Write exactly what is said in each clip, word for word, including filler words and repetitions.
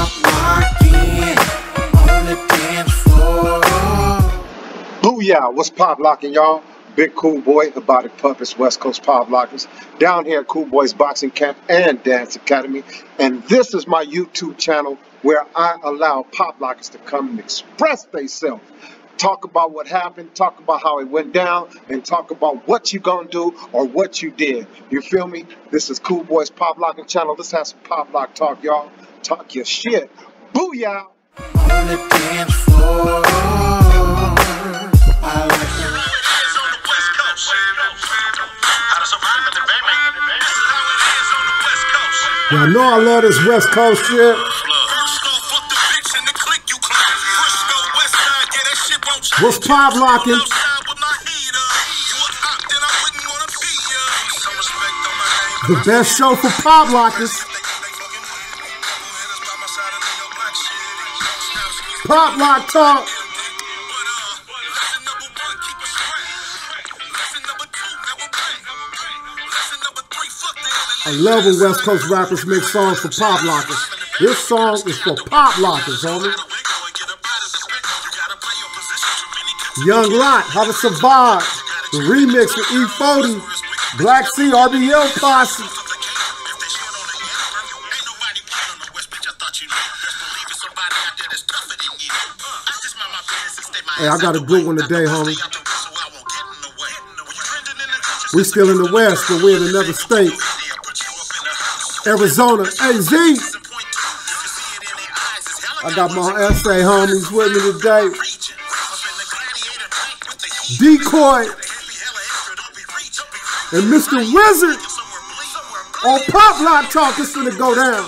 Pop locking on the dance floor. Booyah, what's pop locking, y'all? Big Cool Boy, Robotic Puppets, West Coast Pop Lockers, down here at Cool Boys Boxing Camp and Dance Academy. And this is my YouTube channel where I allow pop lockers to come and express themselves. Talk about what happened, talk about how it went down, and talk about what you gonna do or what you did. You feel me? This is Cool Boys Pop Locking channel. Let's have some pop lock talk, y'all. Talk your shit. Booyah! On the dance floor. I like it. Y'all know I love this West Coast shit. What's pop locking? The best show for pop lockers. Pop lock talk. I love when West Coast rappers make songs for pop lockers. This song is for pop lockers, homie. Young Lot, How to Survive, the remix with E forty, Black Sea, R B L Posse. Hey, I got a good one today, homie. We still in the West, but we're in another state. Arizona, A Z. I got my S A homies with me today. Decoy and Mister Wizard on Pop Lock Talk is gonna go down.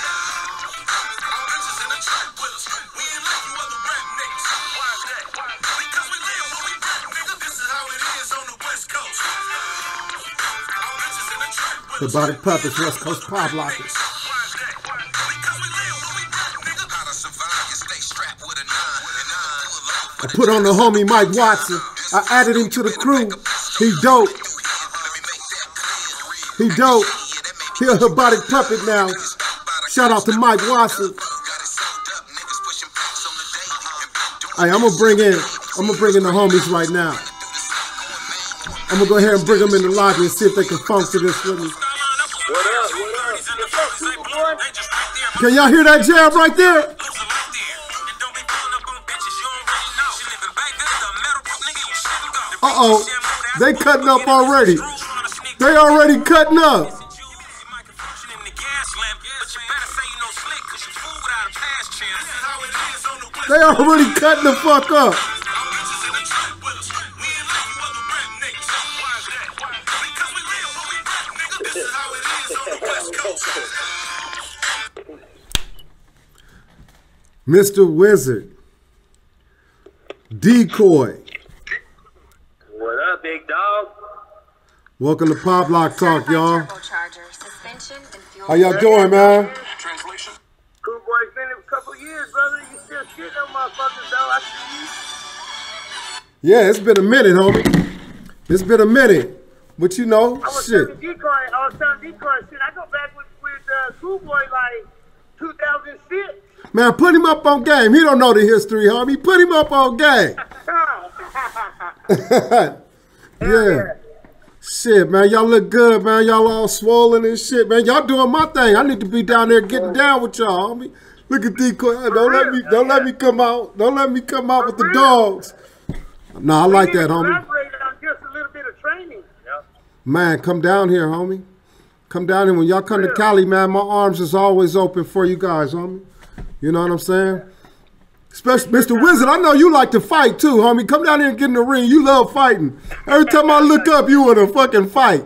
Robotic Puppets, West Coast Pop Lockers. I put on the homie Mike Watson. I added him to the crew. He dope. He dope. He a Robotic Puppet now. Shout out to Mike Watson. Hey, I'm gonna bring in, I'm gonna bring in the homies right now. I'm gonna go ahead and bring them in the lobby and see if they can funk to this with me. What up? What up? What's up, boy? Can y'all hear that jam right there? Uh-oh, they cutting up already. They already cutting up. They already cutting the fuck up. Mister Wizard, Decoy. What up, big dog? Welcome to Pop Lock Talk, y'all. How y'all doing, man? Translation. Cool boy, it's been a couple years, brother. You still shit on motherfuckers, though. I see you. Yeah, it's been a minute, homie. It's been a minute. But you know, I was shit. telling Decoy, I was telling Decoy, shit, I go back with, with uh, Cool Boy like two thousand six. Man, put him up on game. He don't know the history, homie. Put him up on game. Yeah. Yeah. Shit, man. Y'all look good, man. Y'all all swollen and shit, man. Y'all doing my thing. I need to be down there getting down with y'all, homie. Look at Decoy. Don't let me don't let me come out. Don't let me come out with the dogs. No, I like that, homie. Elaborate on just a little bit of training. Yeah. Man, come down here, homie. Come down here. When y'all come to Cali, man, my arms is always open for you guys, homie. You know what I'm saying? Especially Mister Wizard, I know you like to fight too, homie. Come down here and get in the ring. You love fighting. Every time I look up, you want to fucking fight.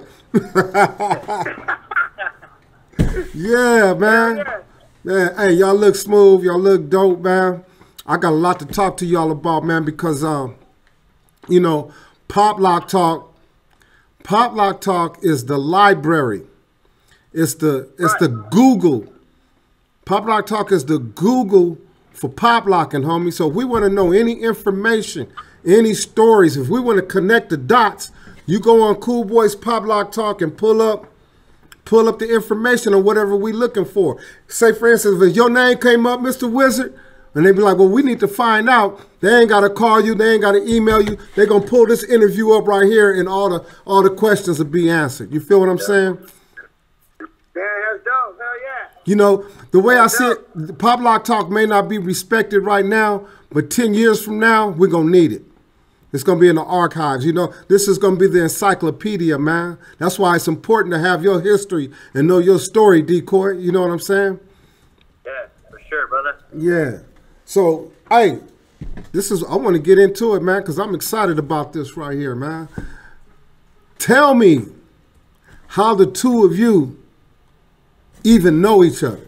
Yeah, man. Man, hey, y'all look smooth. Y'all look dope, man. I got a lot to talk to y'all about, man, because, um, you know, Pop Lock Talk, Pop Lock Talk is the library. It's the, it's the Google. Pop Lock Talk is the Google for pop locking, homie. So if we want to know any information, any stories, if we want to connect the dots, you go on Cool Boys Pop Lock Talk and pull up pull up the information on whatever we looking for. Say, for instance, if your name came up, Mister Wizard, and they be like, well, we need to find out. They ain't got to call you. They ain't got to email you. They're going to pull this interview up right here, and all the all the questions will be answered. You feel what I'm saying? Yeah, that's dope. Hell yeah. You know, the way I see it, Pop Lock Talk may not be respected right now, but ten years from now, we're going to need it. It's going to be in the archives. You know, this is going to be the encyclopedia, man. That's why it's important to have your history and know your story, Decoy. You know what I'm saying? Yeah, for sure, brother. Yeah. So, hey, this is, I want to get into it, man, because I'm excited about this right here, man. Tell me how the two of you even know each other.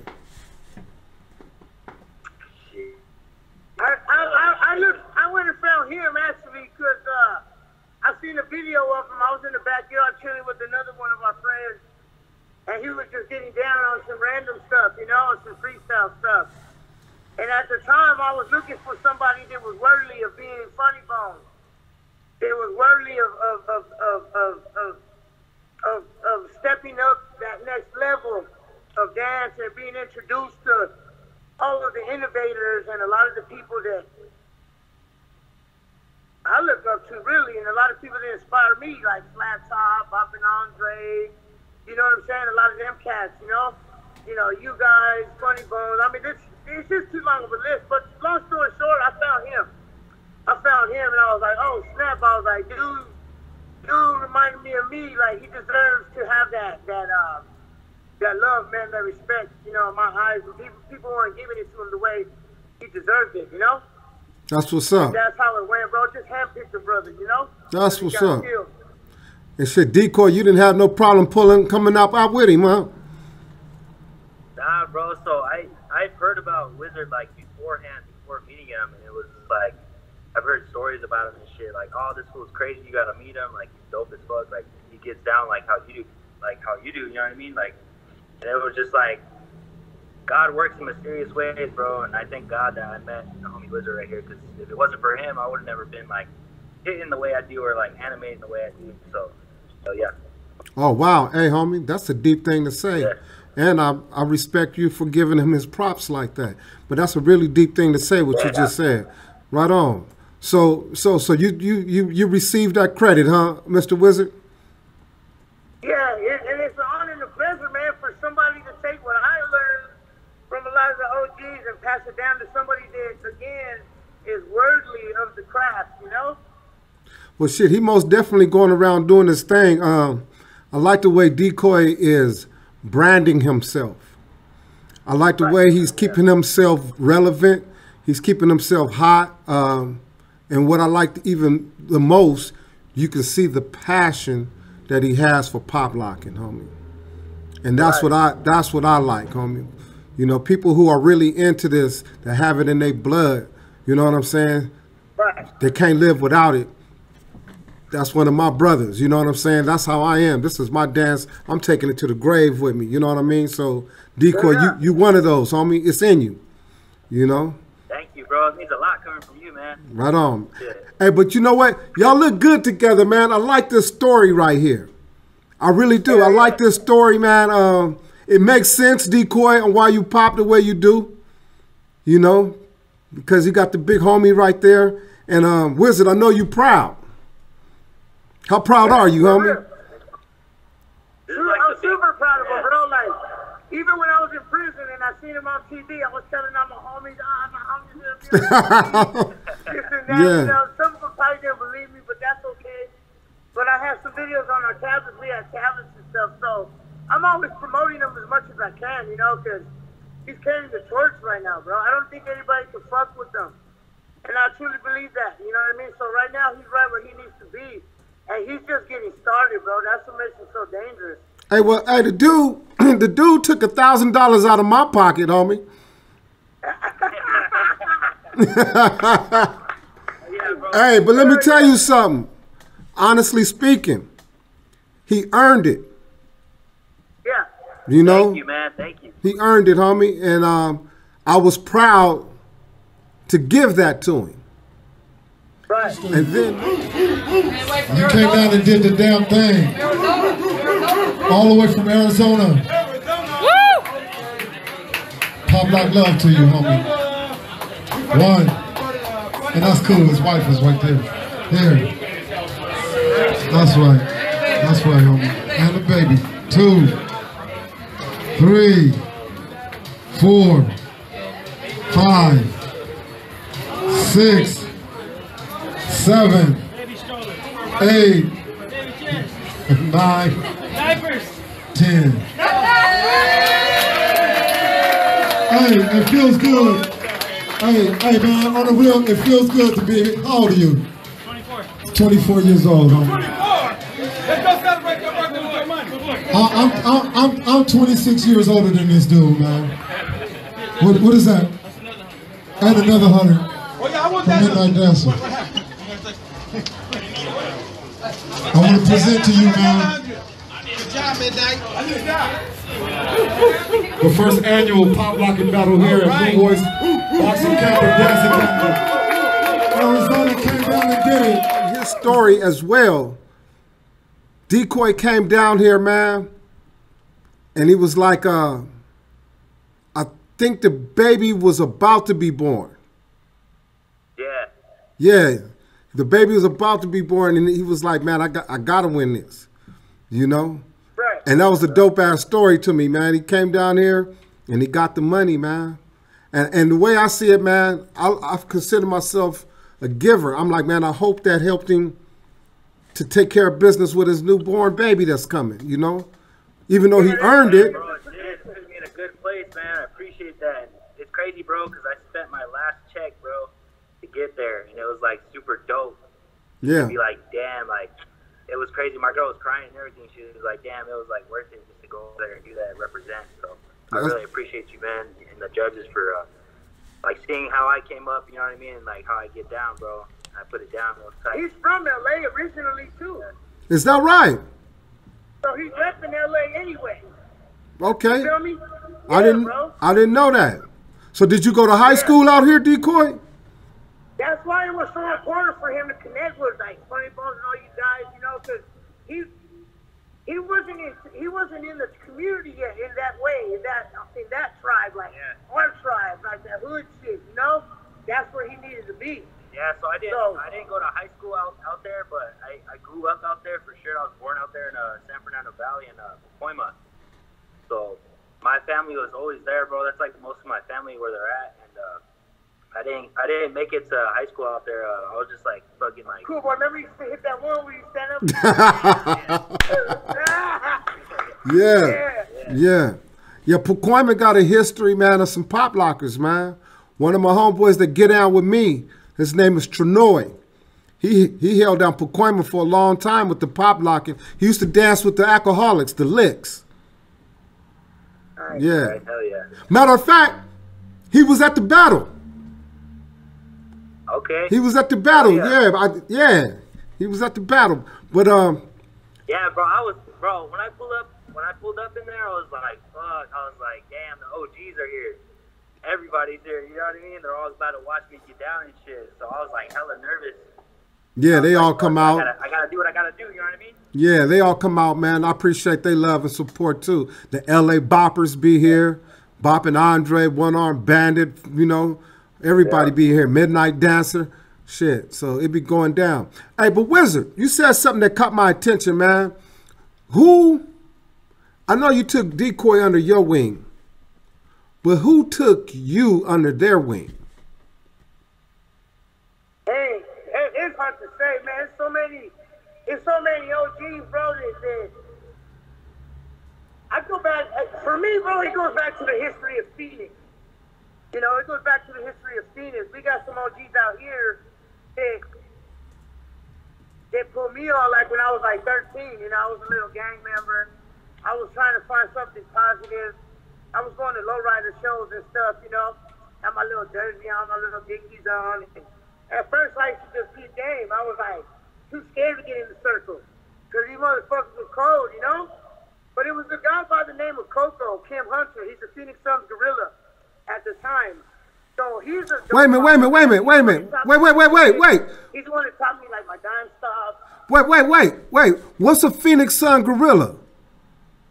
I, I, I, I, looked, I went and found him, actually, because uh, I seen a video of him. I was in the backyard chilling with another one of our friends, and he was just getting down on some random stuff, you know, some freestyle stuff. And at the time, I was looking for somebody that was worthy of being Funny Bone. That was worthy of of of of of of, of, of stepping up that next level of dance and being introduced to all of the innovators and a lot of the people that I look up to, really, and a lot of people that inspire me, like Flat Top, Bob and Andre. You know what I'm saying? A lot of them cats, you know. You know, you guys, Funny Bones. I mean, this. It's just too long of a list, but long story short, I found him. I found him, and I was like, oh, snap. I was like, dude, dude reminded me of me. Like, he deserves to have that, that, uh, that love, man, that respect, you know, in my eyes. And people, people weren't giving it to him the way he deserved it, you know? That's what's up. And that's how it went, bro. Just handpicked the brother, you know? That's what's up. Killed. And shit, Decoy, you didn't have no problem pulling, coming up out with him, huh? Nah, bro. So I I've heard about Wizard like beforehand, before meeting him, and it was just like I've heard stories about him and shit. Like, oh, this fool's crazy. You gotta meet him. Like, he's dope as fuck. Like, he gets down like how you do, like how you do. You know what I mean? Like, and it was just like God works in mysterious ways, bro. And I thank God that I met the homie Wizard right here, because if it wasn't for him, I would have never been like hitting the way I do or like animating the way I do. So, so yeah. Oh wow, hey homie, that's a deep thing to say. Yeah. And I, I respect you for giving him his props like that. But that's a really deep thing to say, what yeah. you just said. Right on. So so so you you you, you received that credit, huh, Mister Wizard? Yeah, it, and it's an honor and a pleasure, man, for somebody to take what I learned from a lot of the O Gs and pass it down to somebody that, again, is worthy of the craft, you know? Well, shit, he most definitely going around doing this thing. Um, I like the way Decoy is branding himself. I like the way he's keeping himself relevant. He's keeping himself hot. Um, and what I like even the most, you can see the passion that he has for pop locking, homie. And that's what I that's what I like, homie. You know, people who are really into this, that have it in their blood, you know what I'm saying? Right. They can't live without it. That's one of my brothers, you know what I'm saying? That's how I am. This is my dance. I'm taking it to the grave with me, you know what I mean? So, Decoy, yeah. you you one of those, homie. It's in you, you know? Thank you, bro. It means a lot coming from you, man. Right on. Yeah. Hey, but you know what? Y'all look good together, man. I like this story right here. I really do. I like this story, man. Um, it makes sense, Decoy, on why you pop the way you do, you know, because you got the big homie right there. And um, Wizard, I know you proud. How proud are you, homie? I'm super proud of him, bro. Like, even when I was in prison and I seen him on T V, I was telling all my homies, ah, my homies are this and that. Yeah. You know, some of them probably didn't believe me, but that's okay. But I have some videos on our tablets. We have tablets and stuff, so I'm always promoting him as much as I can, you know, because he's carrying the torch right now, bro. I don't think anybody can fuck with him. And I truly believe that, you know what I mean? So right now, he's right where he needs to be. And he's just getting started, bro. That's what makes him so dangerous. Hey, well, hey, the dude, the dude took a thousand dollars out of my pocket, homie. Yeah, bro. Hey, but let me tell you something. Honestly speaking, he earned it. Yeah. You know? Thank you, man. Thank you. He earned it, homie. And um, I was proud to give that to him. Right. And then you came down and did the damn thing. all the way from Arizona. Woo! Pop Lock love to you, homie. One. And that's cool. His wife is right there. There. That's right. That's right, homie. And the baby. Two. Three. Four. Five. Six. Seven. Eight. Nine. Ten. Hey, it feels good. Hey, hey man, on the real, it feels good to be. How old are you? twenty-four. twenty-four years old, homie. twenty-four! Let's go celebrate your birthday with your money. I'm, I'm, I'm, I'm twenty-six years older than this dude, man. What, what is that? And another hundred. Oh yeah, I want that. Midnight Dancer. I want to present to you, man, Good job, Midnight. I need a job. the first annual Pop Locking Battle here at Blue Boys Boxing Camp and Dancing Camp. Arizona came down and did it. His story as well. Decoy came down here, man, and he was like, uh, I think the baby was about to be born. Yeah. Yeah, the baby was about to be born, and he was like, man, I got, I got to win this, you know? Right. And that was a dope-ass story to me, man. He came down here, and he got the money, man. And, and the way I see it, man, I, I consider myself a giver. I'm like, man, I hope that helped him to take care of business with his newborn baby that's coming, you know? Even though he earned it. Bro, it did put me in a good place, man. I appreciate that. It's crazy, bro, because I spent my last check, bro, to get there, and it was like super dope. Yeah. To be like, damn, like, it was crazy. My girl was crying and everything. She was like, damn, it was like worth it just to go over there and do that and represent. So I That's- really appreciate you, man, and the judges for uh, like seeing how I came up, you know what I mean, and like how I get down, bro. I put it down. It was tight. He's from L A originally too, Is that right? so he's repping L A anyway. Okay. You feel me? I Yeah, didn't bro. I didn't know that. So did you go to high school out here, Decoy? That's why it was so important for him to connect with like Funny Bones and all you guys, you know, because he he wasn't in he wasn't in the community yet in that way, in that in that tribe, like Yeah. our tribe, like that hood shit, you know. That's where he needed to be. Yeah, so I didn't So- I didn't go to high school out, out there, but I, I grew up out there for sure. I was born out there in uh, San Fernando Valley in uh, Pacoima. So my family was always there, bro. That's like most of my family where they're at, and uh, I didn't I didn't make it to high school out there. Uh, I was just like fucking like Cool boy, remember you used to hit that one where you stand up? Yeah. Yeah. Yeah. Yeah, Pacoima got a history, man, of some pop lockers, man. One of my homeboys that get down with me, his name is Trenoy. He he held down Pacoima for a long time with the pop locking. He used to dance with the alcoholics, the licks. Yeah. Right, hell yeah. Matter of fact, he was at the battle. Okay. He was at the battle. Oh, yeah. yeah, I, yeah. He was at the battle. But um, Yeah, bro. I was bro when I pulled up when I pulled up in there, I was like, fuck. I was like, damn, the O Gs are here. Everybody's here. You know what I mean? They're all about to watch me get down and shit. So I was like hella nervous. yeah, they all Like, come fuck, out. I gotta, I gotta do what I gotta do. You know what I mean? Yeah, they all come out, man. I appreciate their love and support too. The L A Boppers be here. Bop and Andre, One Arm Bandit, you know. Everybody be here. Midnight Dancer. Shit. So it be going down. Hey, but Wizard, you said something that caught my attention, man. Who, I know you took Decoy under your wing, but who took you under their wing? Hey, it, it's hard to say, man. It's so many, it's so many O Gs, bro. That, that I go back. For me, bro, it goes back to the history of Phoenix. You know, it goes back to the history of Phoenix. We got some O Gs out here that that put me on. Like when I was like thirteen, you know, I was a little gang member. I was trying to find something positive. I was going to lowrider shows and stuff, you know. Had my little jersey on, my little dickies on. And at first, I used to just be game. I was like too scared to get in the circle because these motherfuckers were cold, you know. But it was a guy by the name of Coco, Kim Hunter. He's a Phoenix Suns gorilla at the time. So he's a Wait a minute, wait a minute, wait a minute, wait a minute. Wait, wait, wait, wait, wait. He's the one that taught me like my dime stops. Wait, wait, wait, wait. What's a Phoenix Sun gorilla?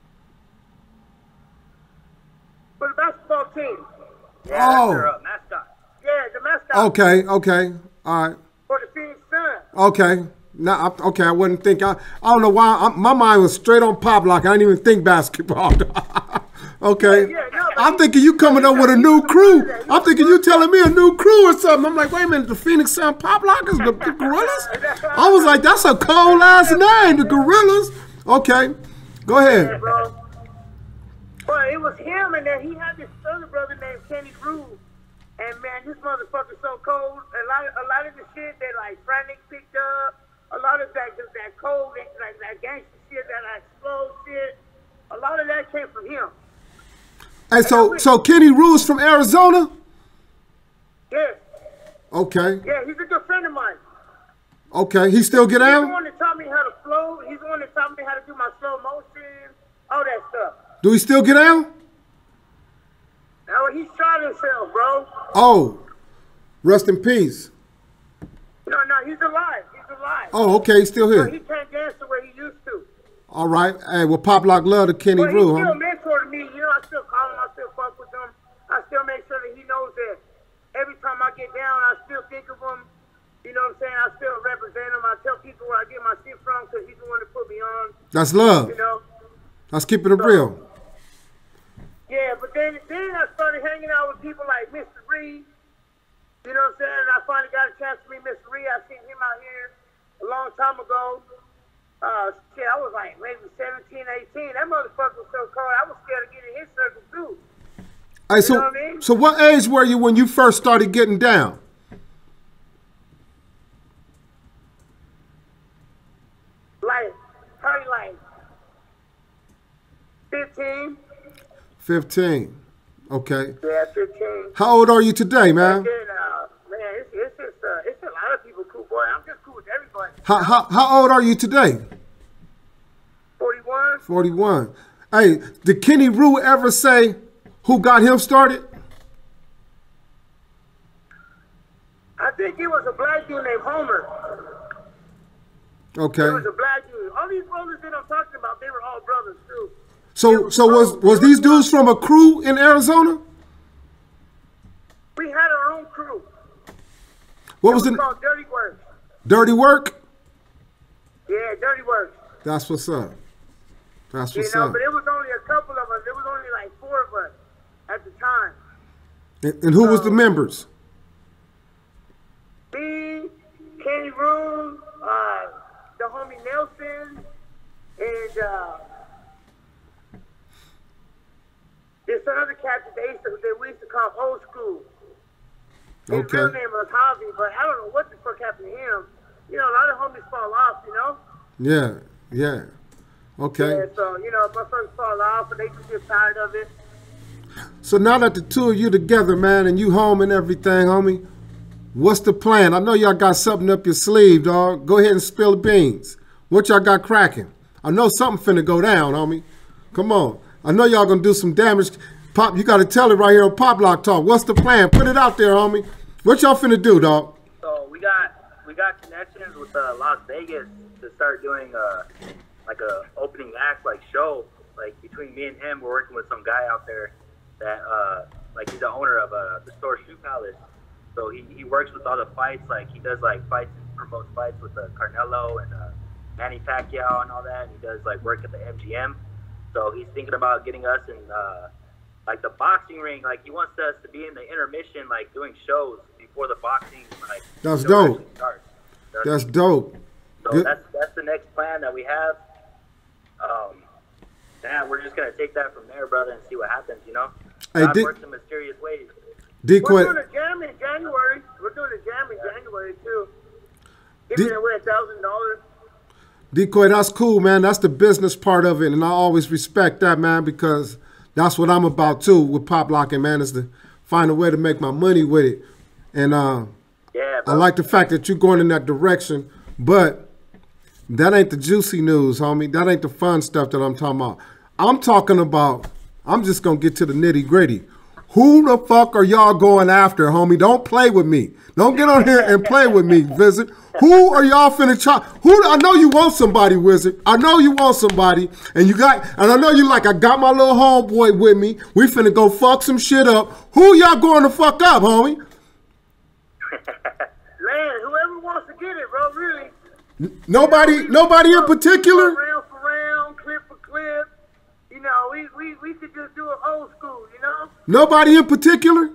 for the basketball team. Yeah, Oh. that's their uh, mascot. Yeah, the mascot Okay, okay, all right, for the Phoenix Suns. okay. Now, I- okay, I wouldn't think. I, I don't know why. I, my mind was straight on Pop Lock. I didn't even think basketball. Okay, Yeah, yeah, no, but I'm he- thinking you coming up with a new crew. I'm thinking you telling me a new crew or something. I'm like, wait a minute, the Phoenix Sun Pop Lockers, the, the Gorillas. I was like, that's a cold ass name, the Gorillas. Okay, go Yeah, ahead. bro. But it was him, and then he had this other brother named Kenny Rue. And man, this motherfucker's so cold. A lot, of, a lot of the shit that like Frantic picked up, a lot of that, that cold, like that gangster shit, that explode shit. A lot of that came from him. Hey, so so Kenny Rue's from Arizona. Yeah, Okay, yeah, he's a good friend of mine. okay. He still get He's the out? one that taught me how to flow. He's the one that taught me how to do my slow motion, all that stuff. Do he still get out? Now he shot himself, bro. Oh, rest in peace. No, no, he's alive. He's alive. Oh, okay, he's still But he here. can't dance the way he used to. All right. Hey, well, Pop Lock love to Kenny But he Rue, still huh? mentor to me. You know, I still call him. I still fuck with him. I still make sure that he knows that every time I get down, I still think of him. You know what I'm saying? I still represent him. I tell people where I get my shit from because he's the one that put me on. That's love. You know? Let's keep it real. Yeah, but then then I started hanging out with people like Mister Reed. You know what I'm saying? I finally got a chance to meet Mister Reed. I seen him out here a long time ago. Uh, shit, I was like maybe seventeen, eighteen. That motherfucker was so cold. I was scared of getting in his circle too. Hey, so know what I mean? so what age were you when you first started getting down? Like, probably like fifteen. Fifteen. Okay. Yeah, fifteen. How old are you today, man? And then, uh, man, it's, it's just, uh, it's a lot of people cool, boy. I'm just cool with everybody. How how, how old are you today? forty-one. Forty-one. Hey, did Kenny Rue ever say who got him started? I think it was a black dude named Homer. Okay. It was a black dude. All these brothers that I'm talking about, they were all brothers too. So so was was these dudes from a crew in Arizona? We had our own crew. What was It was the called Dirty Work. Dirty Work? Yeah, Dirty Work. That's what's up. That's You what's know, up. but it was only a couple of us. There was only like four of us at the time. And, and who was the members? Me, Kenny Rue, uh, the homie Nelson, and uh, this other cat that they used to, that we used to call Old School. His Okay. real name was Javi, but I don't know what the fuck happened to him. You know, a lot of homies fall off, you know? Yeah, yeah. Okay. Yeah, so, you know, my friends fall off, and they just get tired of it. So now that the two of you together, man, and you home and everything, homie, what's the plan? I know y'all got something up your sleeve, dog. Go ahead and spill the beans. What y'all got cracking? I know something finna go down, homie. Come on. I know y'all gonna do some damage. Pop, you gotta tell it right here on Pop Lock Talk. What's the plan? Put it out there, homie. What y'all finna do, dog? So we got we got connections with uh, Las Vegas to start doing uh, like a opening act like show. Like between me and him, we're working with some guy out there that uh, like he's the owner of uh, the store Shoe Palace. So he, he works with all the fights. Like he does like fights, promotes fights with uh, Carnelo and uh, Manny Pacquiao and all that. And he does like work at the M G M. So he's thinking about getting us in uh, like the boxing ring. Like he wants us to be in the intermission, like doing shows before the boxing. Like That's show dope. actually starts. You know what I That's mean? dope. So Good. that's that's the next plan that we have. Um, yeah, we're just gonna take that from there, brother, and see what happens. You know, Hey, God Dick- works in mysterious ways. We're Decoy, doing a jam in January. We're doing a jam in January, too. Giving Did- away a thousand dollars. Decoy, that's cool, man. That's the business part of it, and I always respect that, man, because that's what I'm about too with Pop Locking, man, is to find a way to make my money with it. And uh, Yeah, I bro. like the fact that you're going in that direction, but that ain't the juicy news, homie. That ain't the fun stuff that I'm talking about. I'm talking about, I'm just going to get to the nitty gritty. Who the fuck are y'all going after, homie? Don't play with me. Don't get on here and play with me, Visit. Who are y'all finna try? Who? I know you want somebody, Wizard. I know you want somebody, and you got, and I know you like. I got my little homeboy with me. We finna go fuck some shit up. Who y'all going to fuck up, homie? Man, whoever wants to get it, bro. Really. Nobody, nobody in particular. Round for round, clip for clip. You know, we we we could just do it old school. You know. Nobody in particular.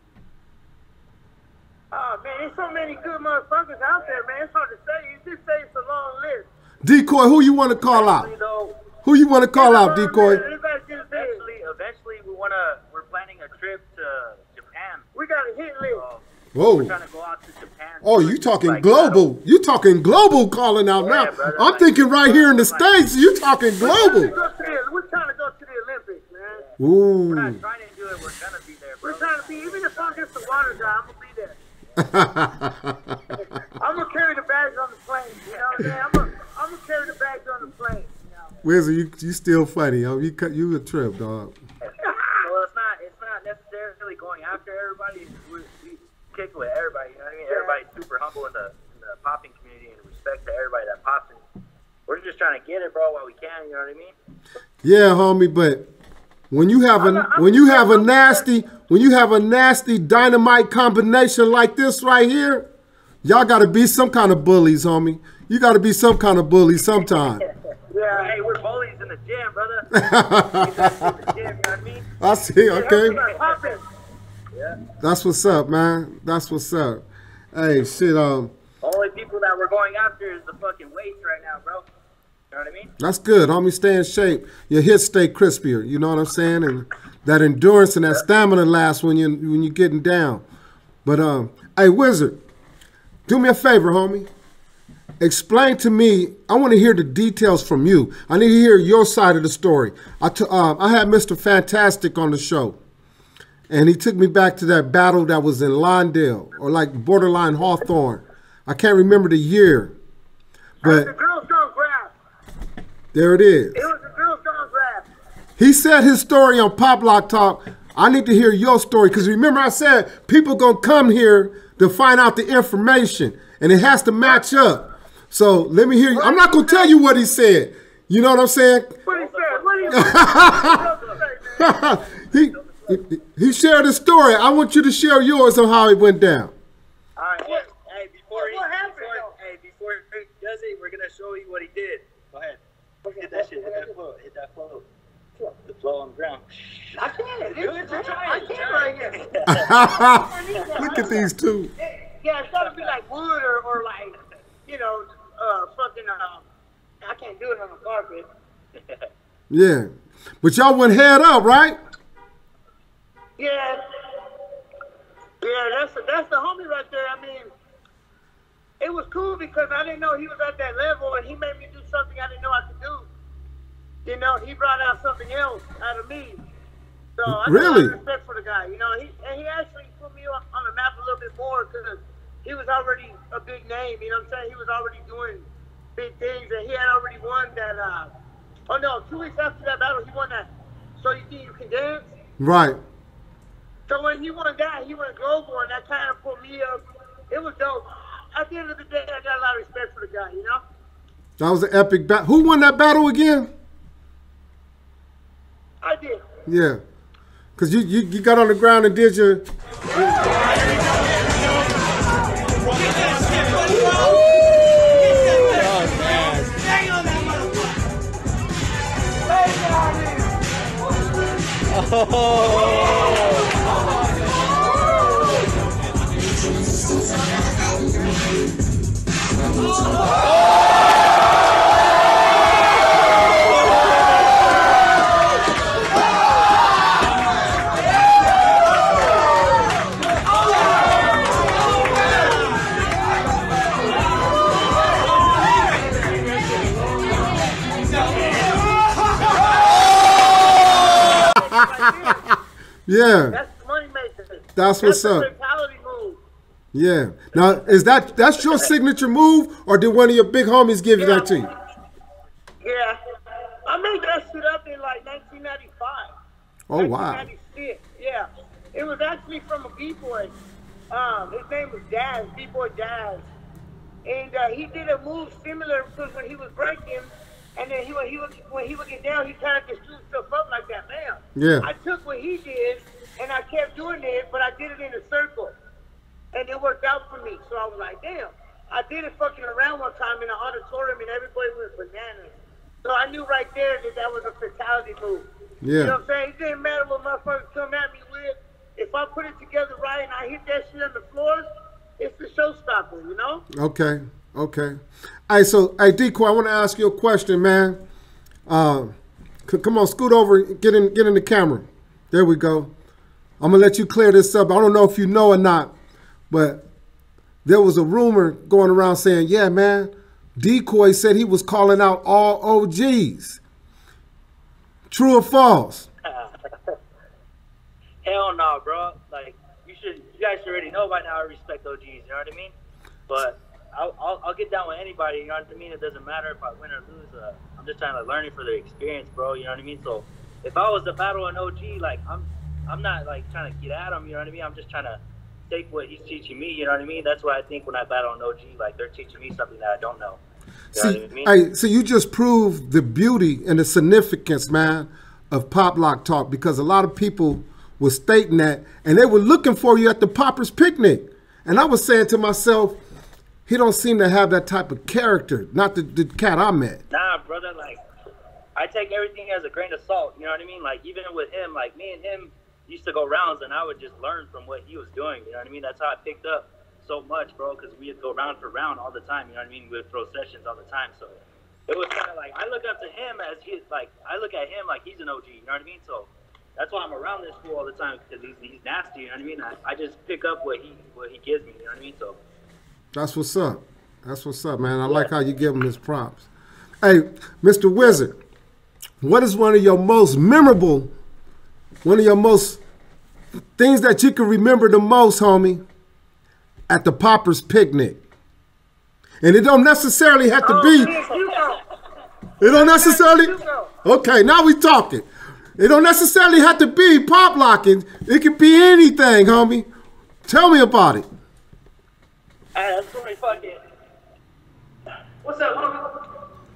Oh man, there's so many good motherfuckers out there, man. It's hard to say. You just say it's a long list. Decoy, who you want to call out? Actually, though, Who you want to call out, It's a long Decoy? list. Everybody just say it. eventually, eventually, we wanna. We're planning a trip to Japan. We got a hit list. So Whoa. we're trying to go out to Japan. Oh, you talking Like, global. You talking global calling out Yeah, now. brother, I'm like- thinking right here in the States, you talking We're trying, to global. go to the, we're trying to go to the Olympics, man. We're not Ooh. trying to do it. We're gonna be there, bro. We're trying to be, even if I get the water guy, I'm gonna be there. I'm gonna carry the bags on the plane. You know what I'm saying? I'm gonna, I'm gonna carry the bags on the plane. You know? Wizard, you you still funny, yo. You cut you a trip, dog. Well, it's not. It's not necessarily going after everybody. We, we kick it with everybody. You know what I mean? Everybody's super humble in the in the popping community and respect to everybody that pops in. We're just trying to get it, bro, while we can. You know what I mean? Yeah, homie, but when you have a when you have a nasty when you have a nasty dynamite combination like this right here, y'all gotta be some kind of bullies, homie. You gotta be some kind of bully sometime. Yeah. Hey, we're bullies in the gym, brother. in the gym, you know what I mean? I see, okay. Everybody popping. Yeah. That's what's up, man. That's what's up. Hey, shit, um, Only people that we're going after is the fucking weights right now, bro. You know what I mean? that's good, homie. Stay in shape. Your hits stay crispier. You know what I'm saying? And that endurance and that stamina lasts when you when you're getting down. But um, hey, Wizard, do me a favor, homie. Explain to me. I want to hear the details from you. I need to hear your side of the story. I t- uh, I had Mister Fantastic on the show, and he took me back to that battle that was in Lawndale or like borderline Hawthorne. I can't remember the year, The but girls don't grab. there it is. It was the girls don't grab. He said his story on Pop Lock Talk. I need to hear your story because remember I said people gonna come here to find out the information and it has to match up. So let me hear you. I'm not gonna tell you what he said. You know what I'm saying? What he said? What he said? he, he he shared his story. I want you to share yours on how it went down. All right. Hey, hey, before he, What happened, before, though? hey, before he does it, we're gonna show you what he did. Go ahead. Hit that shit. Hit that flow. Hit that flow. The flow on the ground. I can't. Do it. Try I it. can't Try right here. Look at these two. Yeah, it's gotta be like wood or, or like, you know, uh, fucking, uh, I can't do it on the carpet. Yeah, but y'all went head up, right? Yeah. Yeah, that's the, that's the homie right there. I mean, it was cool because I didn't know he was at that level and he made me do something I didn't know I could do. You know, he brought out something else out of me. So I got a lot Really? of respect for the guy. You know, he and he actually put me on, on the map a little bit more because he was already a big name. You know what I'm saying? He was already doing big things and he had already won that. Uh, oh no, two weeks after that battle, he won that. So you think you can dance? Right. So when he won that, he went global, and that kind of put me up. It was dope. At the end of the day, I got a lot of respect for the guy, you know? That was an epic battle. Who won that battle again? I did. Yeah. Because you, you, you got on the ground and did your... Yeah. That's the money maker. That's what's the up. mentality move. Yeah. Now, is that that's your signature move, or did one of your big homies give you that to you? Yeah. I made that shit up in like nineteen ninety-five. Oh wow. nineteen ninety-six. Yeah. It was actually from a B-boy. Um, his name was Daz, B-boy Daz. and uh, he did a move similar because when he was breaking, and then he would, he would, when he would get down, he kind of just threw himself up like that, man. Yeah. I took what he did, and I kept doing it, but I did it in a circle, and it worked out for me. So I was like, damn. I did it fucking around one time in an auditorium, and everybody went bananas. So I knew right there that that was a fatality move. Yeah. You know what I'm saying? It didn't matter what motherfuckers come at me with. If I put it together right and I hit that shit on the floor, it's the showstopper, you know? Okay, okay. All right, so, hey, Decoy, I want to ask you a question, man. Uh, c- come on, scoot over, get in, get in the camera. There we go. I'm going to let you clear this up. I don't know if you know or not, but there was a rumor going around saying, yeah, man, Decoy said he was calling out all O Gs. True or false? Hell no, bro. Like, you should, you guys should already know by now I respect O Gs, you know what I mean? But I'll, I'll, I'll get down with anybody, you know what I mean? It doesn't matter if I win or lose. Uh, I'm just trying to learn it for the experience, bro, you know what I mean? So if I was to battle an O G, like, I'm I'm not, like, trying to get at him, you know what I mean? I'm just trying to take what he's teaching me, you know what I mean? That's what I think when I battle an O G, like, they're teaching me something that I don't know. You See, know what I mean? hey, so you just proved the beauty and the significance, man, of Pop Lock Talk, because a lot of people were stating that, and they were looking for you at the Poppers Picnic. And I was saying to myself, he don't seem to have that type of character, not the, the cat I met. Nah, brother, like, I take everything as a grain of salt, you know what I mean? Like, even with him, like, me and him used to go rounds, and I would just learn from what he was doing, you know what I mean? That's how I picked up so much, bro, because we would go round for round all the time, you know what I mean? We would throw sessions all the time, so it was kind of like, I look up to him as he, like, I look at him like he's an O G, you know what I mean? So that's why I'm around this fool all the time, because he's, he's nasty, you know what I mean? I, I just pick up what he what he gives me, you know what I mean? So That's what's up. That's what's up, man. I like how you give him his props. Hey, Mister Wizard, what is one of your most memorable, one of your most things that you can remember the most, homie, at the Poppers Picnic? And it don't necessarily have to be, it don't necessarily, okay, now we talking. It don't necessarily have to be pop locking. It could be anything, homie. Tell me about it. Hey, that's pretty fucking. What's up, homie?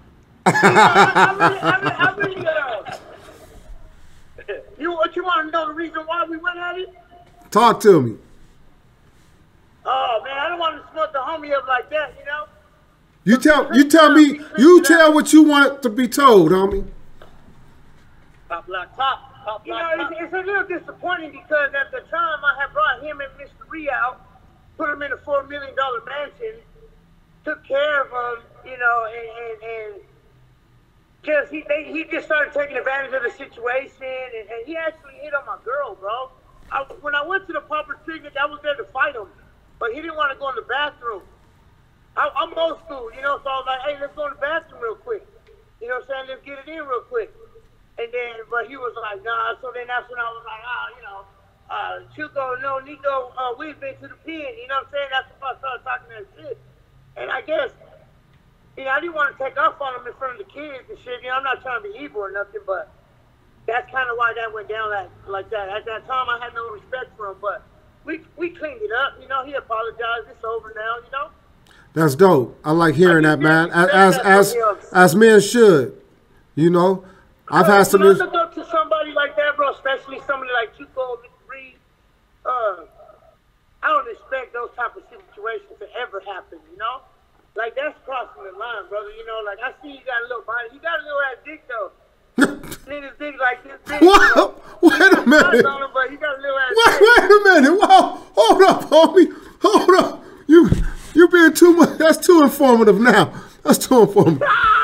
I really, I really, I really, uh, you, what you want to know the reason why we went at it? Talk to me. Oh, man, I don't want to smoke the homie up like that, you know? You tell you tell me, you tell what you want to be told, homie. Pop lock, pop, pop You know, lock, it's, it's a little disappointing because at the time I had brought him and Mister Ree out, put him in a four million dollar mansion, took care of him, you know, and, and, and just he they, he just started taking advantage of the situation, and, and he actually hit on my girl, bro. I, when I went to the Poppers Picnic, I was there to fight him, but he didn't want to go in the bathroom. I, I'm old school, you know, so I was like, hey, let's go in the bathroom real quick. You know what I'm saying? Let's get it in real quick. And then, but he was like, nah. So then that's when I was like, ah, you know, uh, Chuco, no, Nico, uh, we've been to the pen. You know what I'm saying? That's when I started talking that shit. And I guess, you know, I didn't want to take off on him in front of the kids and shit. You know, I'm not trying to be evil or nothing, but that's kind of why that went down like, like that. At that time, I had no respect for him, but we we cleaned it up. You know, he apologized. It's over now, you know? That's dope. I like hearing I that, mean, man. yeah, As that's as what as men should, you know. I've had some. When I look up to somebody like that, bro, especially somebody like Chuco, Mister Reed, uh, I don't expect those type of situations to ever happen, you know? Like, that's crossing the line, brother, you know? Like, I see you got a little body. You got a little ass dick, though. Niggas dick like this big. Whoa, wait a minute. On him, but you got a little ass Wait, dick. wait a minute. Whoa, hold up, homie. Hold up. You you being too much. That's too informative now. That's too informative.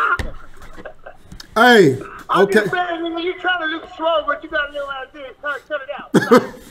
Hey. I'm Okay. just saying, nigga, you trying to look slow, but you got a little ass dick. Cut, cut it out.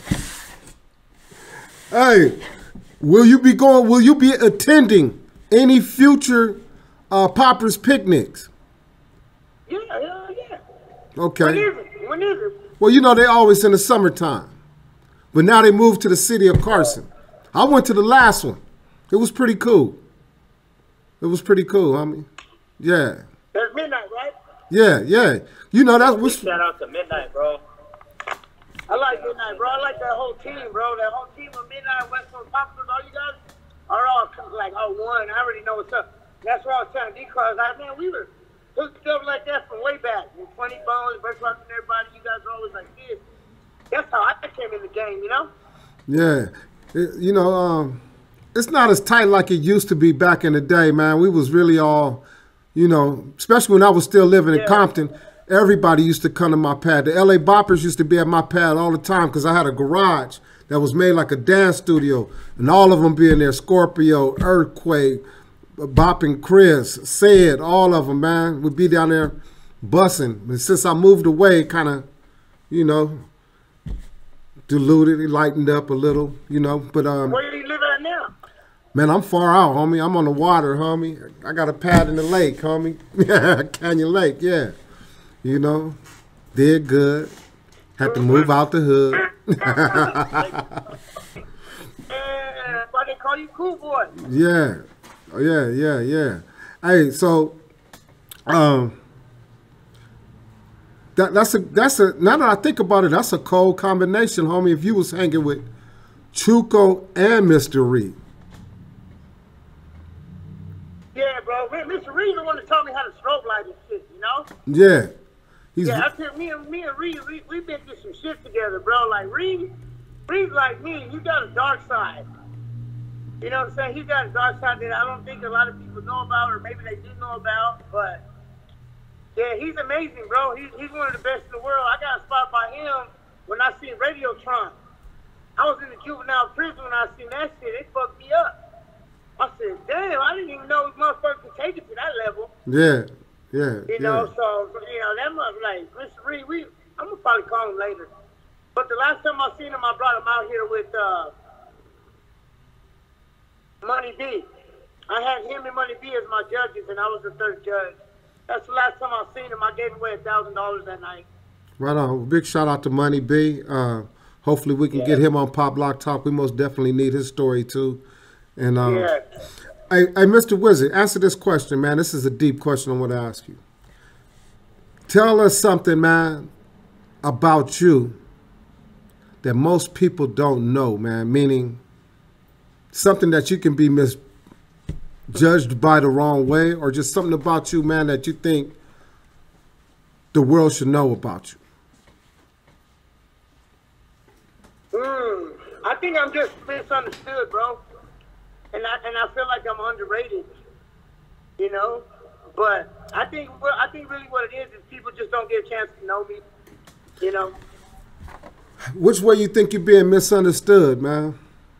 Hey, will you be going? Will you be attending any future uh, Poppers picnics? Yeah, yeah, yeah. Okay. When is it? When is it? Well, you know they always in the summertime, but now they moved to the city of Carson. I went to the last one. It was pretty cool. It was pretty cool, homie. Yeah, That's midnight, right? yeah, yeah. You know that's what's. Shout out to Midnight, bro. I like Midnight, bro. I like that whole team, bro. That whole team of Midnight, West Coast Poppers, all you guys are all like, oh, one, I already know what's up. That's what I was telling Decoy. I was like, man, we were hooked up like that from way back. And Funny Bones, Best Rock and everybody, you guys are always like this. That's how I came in the game, you know? Yeah. It- you know, um, it's not as tight like it used to be back in the day, man. We was really all, you know, especially when I was still living in Yeah. Compton, everybody used to come to my pad. The L A Boppers used to be at my pad all the time because I had a garage that was made like a dance studio, and all of them being there, Scorpio, Earthquake, Bopping Chris, Said, all of them, man, would be down there bussing. And since I moved away, kind of, you know, diluted, it lightened up a little, you know, but um, Where do you live at now? man, I'm far out, homie. I'm on the water, homie. I got a pad in the lake, homie. Canyon Lake, yeah. You know, did good. Had to move out the hood. And why they call you Cool Boy? Yeah. Oh, yeah, yeah, yeah. Hey, so um that that's a that's a now that I think about it, that's a cold combination, homie. If you was hanging with Chuco and Mister Reed. Yeah, bro. Mister Reed the one that taught me how to strobe light and shit, you know? Yeah. He's Yeah, I said me and me and Reed, we we been through some shit together, bro. Like Reed, Reed's like me. You got a dark side. You know what I'm saying? He got a dark side that I don't think a lot of people know about, or maybe they do know about. But yeah, he's amazing, bro. He's he's one of the best in the world. I got inspired by him when I seen Radiotron. I was in the juvenile prison when I seen that shit. It fucked me up. I said, damn, I didn't even know this motherfucker could take it to that level. Yeah. Yeah. You yeah. know, so, you know, that must like, Mister Reed, we, I'm going to probably call him later. But the last time I seen him, I brought him out here with uh, Money B. I had him and Money B as my judges, and I was the third judge. That's the last time I seen him. I gave away a thousand dollars that night. Right on. Big shout out to Money B. Uh, hopefully we can Yeah. get him on Pop Lock Talk. We most definitely need his story too. And um, Yeah. hey, hey, Mister Wizard, answer this question, man. This is a deep question I want to ask you. Tell us something, man, about you that most people don't know, man. Meaning something that you can be misjudged by the wrong way, or just something about you, man, that you think the world should know about you. Mm, I think I'm just misunderstood, bro. And I and I feel like I'm underrated, you know. But I think well, I think really what it is is people just don't get a chance to know me, you know. Which way you think you're being misunderstood, man?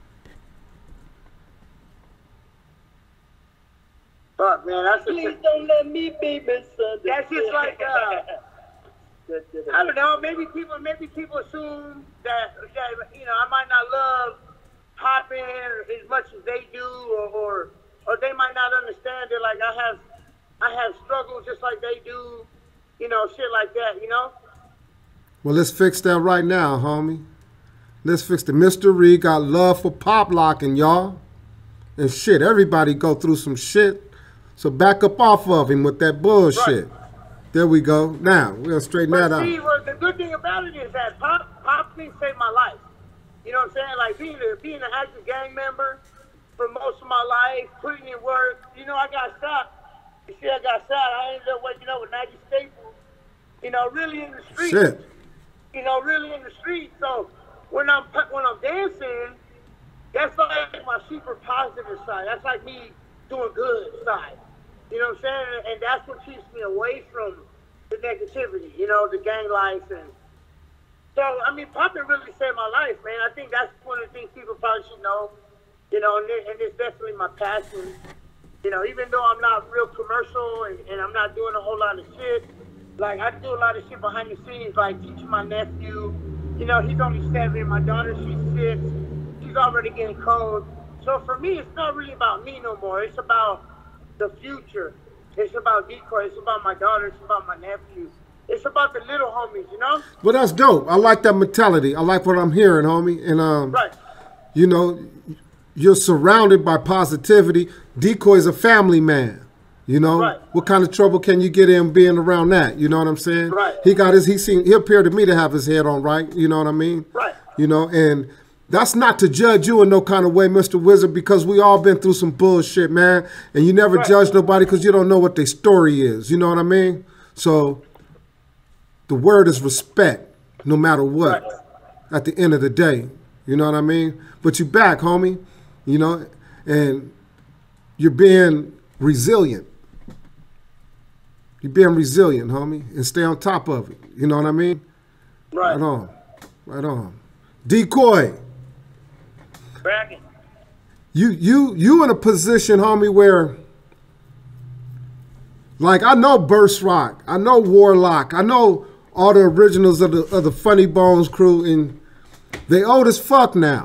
Fuck, man, that's just, Please don't let me be misunderstood. that's just like uh, I don't know. Maybe people maybe people assume that, that you know I might not love popping as much as they do, or, or or they might not understand that like I have I have struggles just like they do, you know, shit like that, you know. Well, let's fix that right now, homie. Let's fix the Mister Reed got love for pop locking, y'all. And shit, everybody go through some shit. So back up off of him with that bullshit. Right. There we go. Now, we're going to straighten But that see, out. well, the good thing about it is that pop pop thing saved my life. You know what I'm saying? Like being a being an active gang member for most of my life, putting in work. You know, I got shot. You see, I got shot. I ended up waking up with ninety staples. You know, really in the street. Shit. You know, really in the street. So when I'm when I'm dancing, that's like my super positive side. That's like me doing good side. You know what I'm saying? And that's what keeps me away from the negativity. You know, the gang life and. So, I mean, popping really saved my life, man. I think that's one of the things people probably should know. You know, and, it, and it's definitely my passion. You know, even though I'm not real commercial and, and I'm not doing a whole lot of shit, like, I do a lot of shit behind the scenes, like teaching my nephew. You know, he's only seven. My daughter, she's six. She's already getting code. So, for me, it's not really about me no more. It's about the future. It's about Decoy. It's about my daughter. It's about my nephew. It's about the little homies, you know? Well, that's dope. I like that mentality. I like what I'm hearing, homie. And, um, Right. you know, you're surrounded by positivity. Decoy's a family man. You know, Right. what kind of trouble can you get in being around that? You know what I'm saying? Right. He got his, he seemed, he appeared to me to have his head on right. You know what I mean? Right. You know, and that's not to judge you in no kind of way, Mister Wizard, because we all been through some bullshit, man. And you never Right. judge nobody because you don't know what their story is. You know what I mean? So the word is respect, no matter what, Right. at the end of the day. You know what I mean? But you back, homie. You know, and you're being resilient. You're being resilient, homie, and stay on top of it. You know what I mean? Right. Right on. Right on. Decoy. Bragging. You you you in a position, homie, where like I know Burst Rock, I know Warlock, I know all the originals of the of the Funny Bones crew, and they old as fuck now.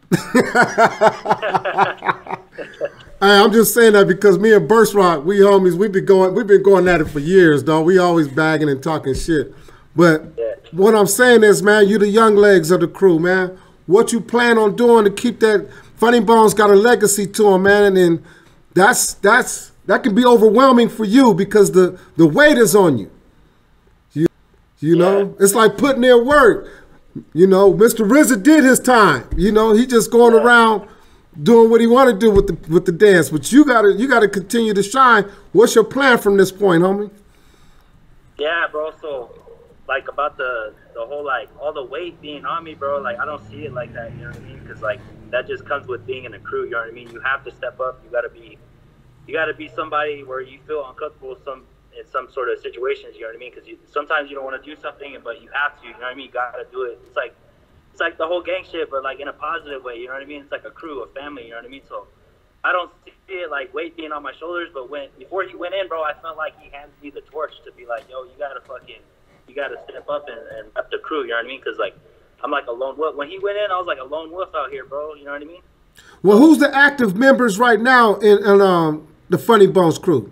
Hey, I'm just saying that because me and Burst Rock, we homies, we've been going we've been going at it for years, dog. We always bagging and talking shit. But Yeah. what I'm saying is, man, you the young legs of the crew, man. What you plan on doing to keep that Funny Bones got a legacy to him, man, and then that's that's that can be overwhelming for you because the the weight is on you. You you know, it's like putting in work. You know, Mister R Z A did his time. You know, he just going Yeah. around doing what he want to do with the with the dance. But you gotta you gotta continue to shine. What's your plan from this point, homie? Yeah, bro. So, like, about the the whole, like, all the weight being on me, bro, like, I don't see it like that, you know what I mean? Because, like, that just comes with being in a crew, you know what I mean? You have to step up. You got to be, you got to be somebody where you feel uncomfortable with some, in some sort of situations, you know what I mean? Because you, sometimes you don't want to do something, but you have to, you know what I mean? You got to do it. It's like, it's like the whole gang shit, but, like, in a positive way, you know what I mean? It's like a crew, a family, you know what I mean? So, I don't see it like weight being on my shoulders, but when, before he went in, bro, I felt like he handed me the torch to be like, yo, you got to fucking, you got to step up and, and rep the crew, you know what I mean? Because, like, I'm like a lone wolf. When he went in, I was like a lone wolf out here, bro. You know what I mean? Well, who's the active members right now in, in um, the Funny Bones crew?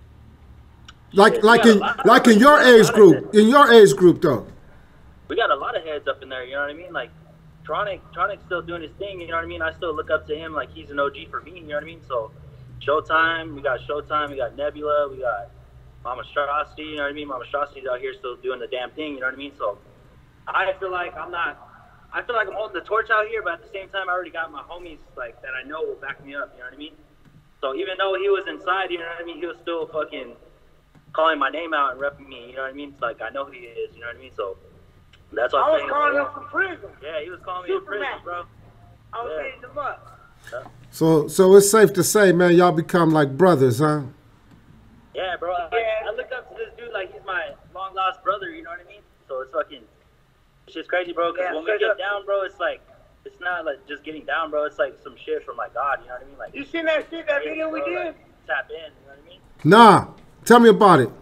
Like Shit, like we got in a lot- like in your we got a age lot of group, heads. in your age group though. We got a lot of heads up in there, you know what I mean? Like, Tronic, Tronic's still doing his thing, you know what I mean? I still look up to him like he's an O G for me, you know what I mean? So, Showtime, we got Showtime, we got Nebula, we got Mama Strosty, you know what I mean? Mama Strosty's out here still doing the damn thing, you know what I mean? So, I feel like I'm not, I feel like I'm holding the torch out here, but at the same time, I already got my homies, like, that I know will back me up, you know what I mean? So, even though he was inside, you know what I mean? He was still fucking calling my name out and repping me, you know what I mean? It's like, I know who he is, you know what I mean? So, that's what I I'm was saying. calling bro. him from prison. Yeah, he was calling me in prison, Superman. bro. I was Yeah. hitting him up. So so it's safe to say, man, y'all become like brothers, huh? Yeah, bro. I, Yeah. I look up to this dude like he's my long lost brother. You know what I mean? So it's fucking, it's just crazy, bro. Because Yeah, when we straight get up. down, bro, it's like, it's not like just getting down, bro. It's like some shit from like God. You know what I mean? Like, You seen that shit, that video we bro, did? like, tap in. You know what I mean? Nah. Tell me about it.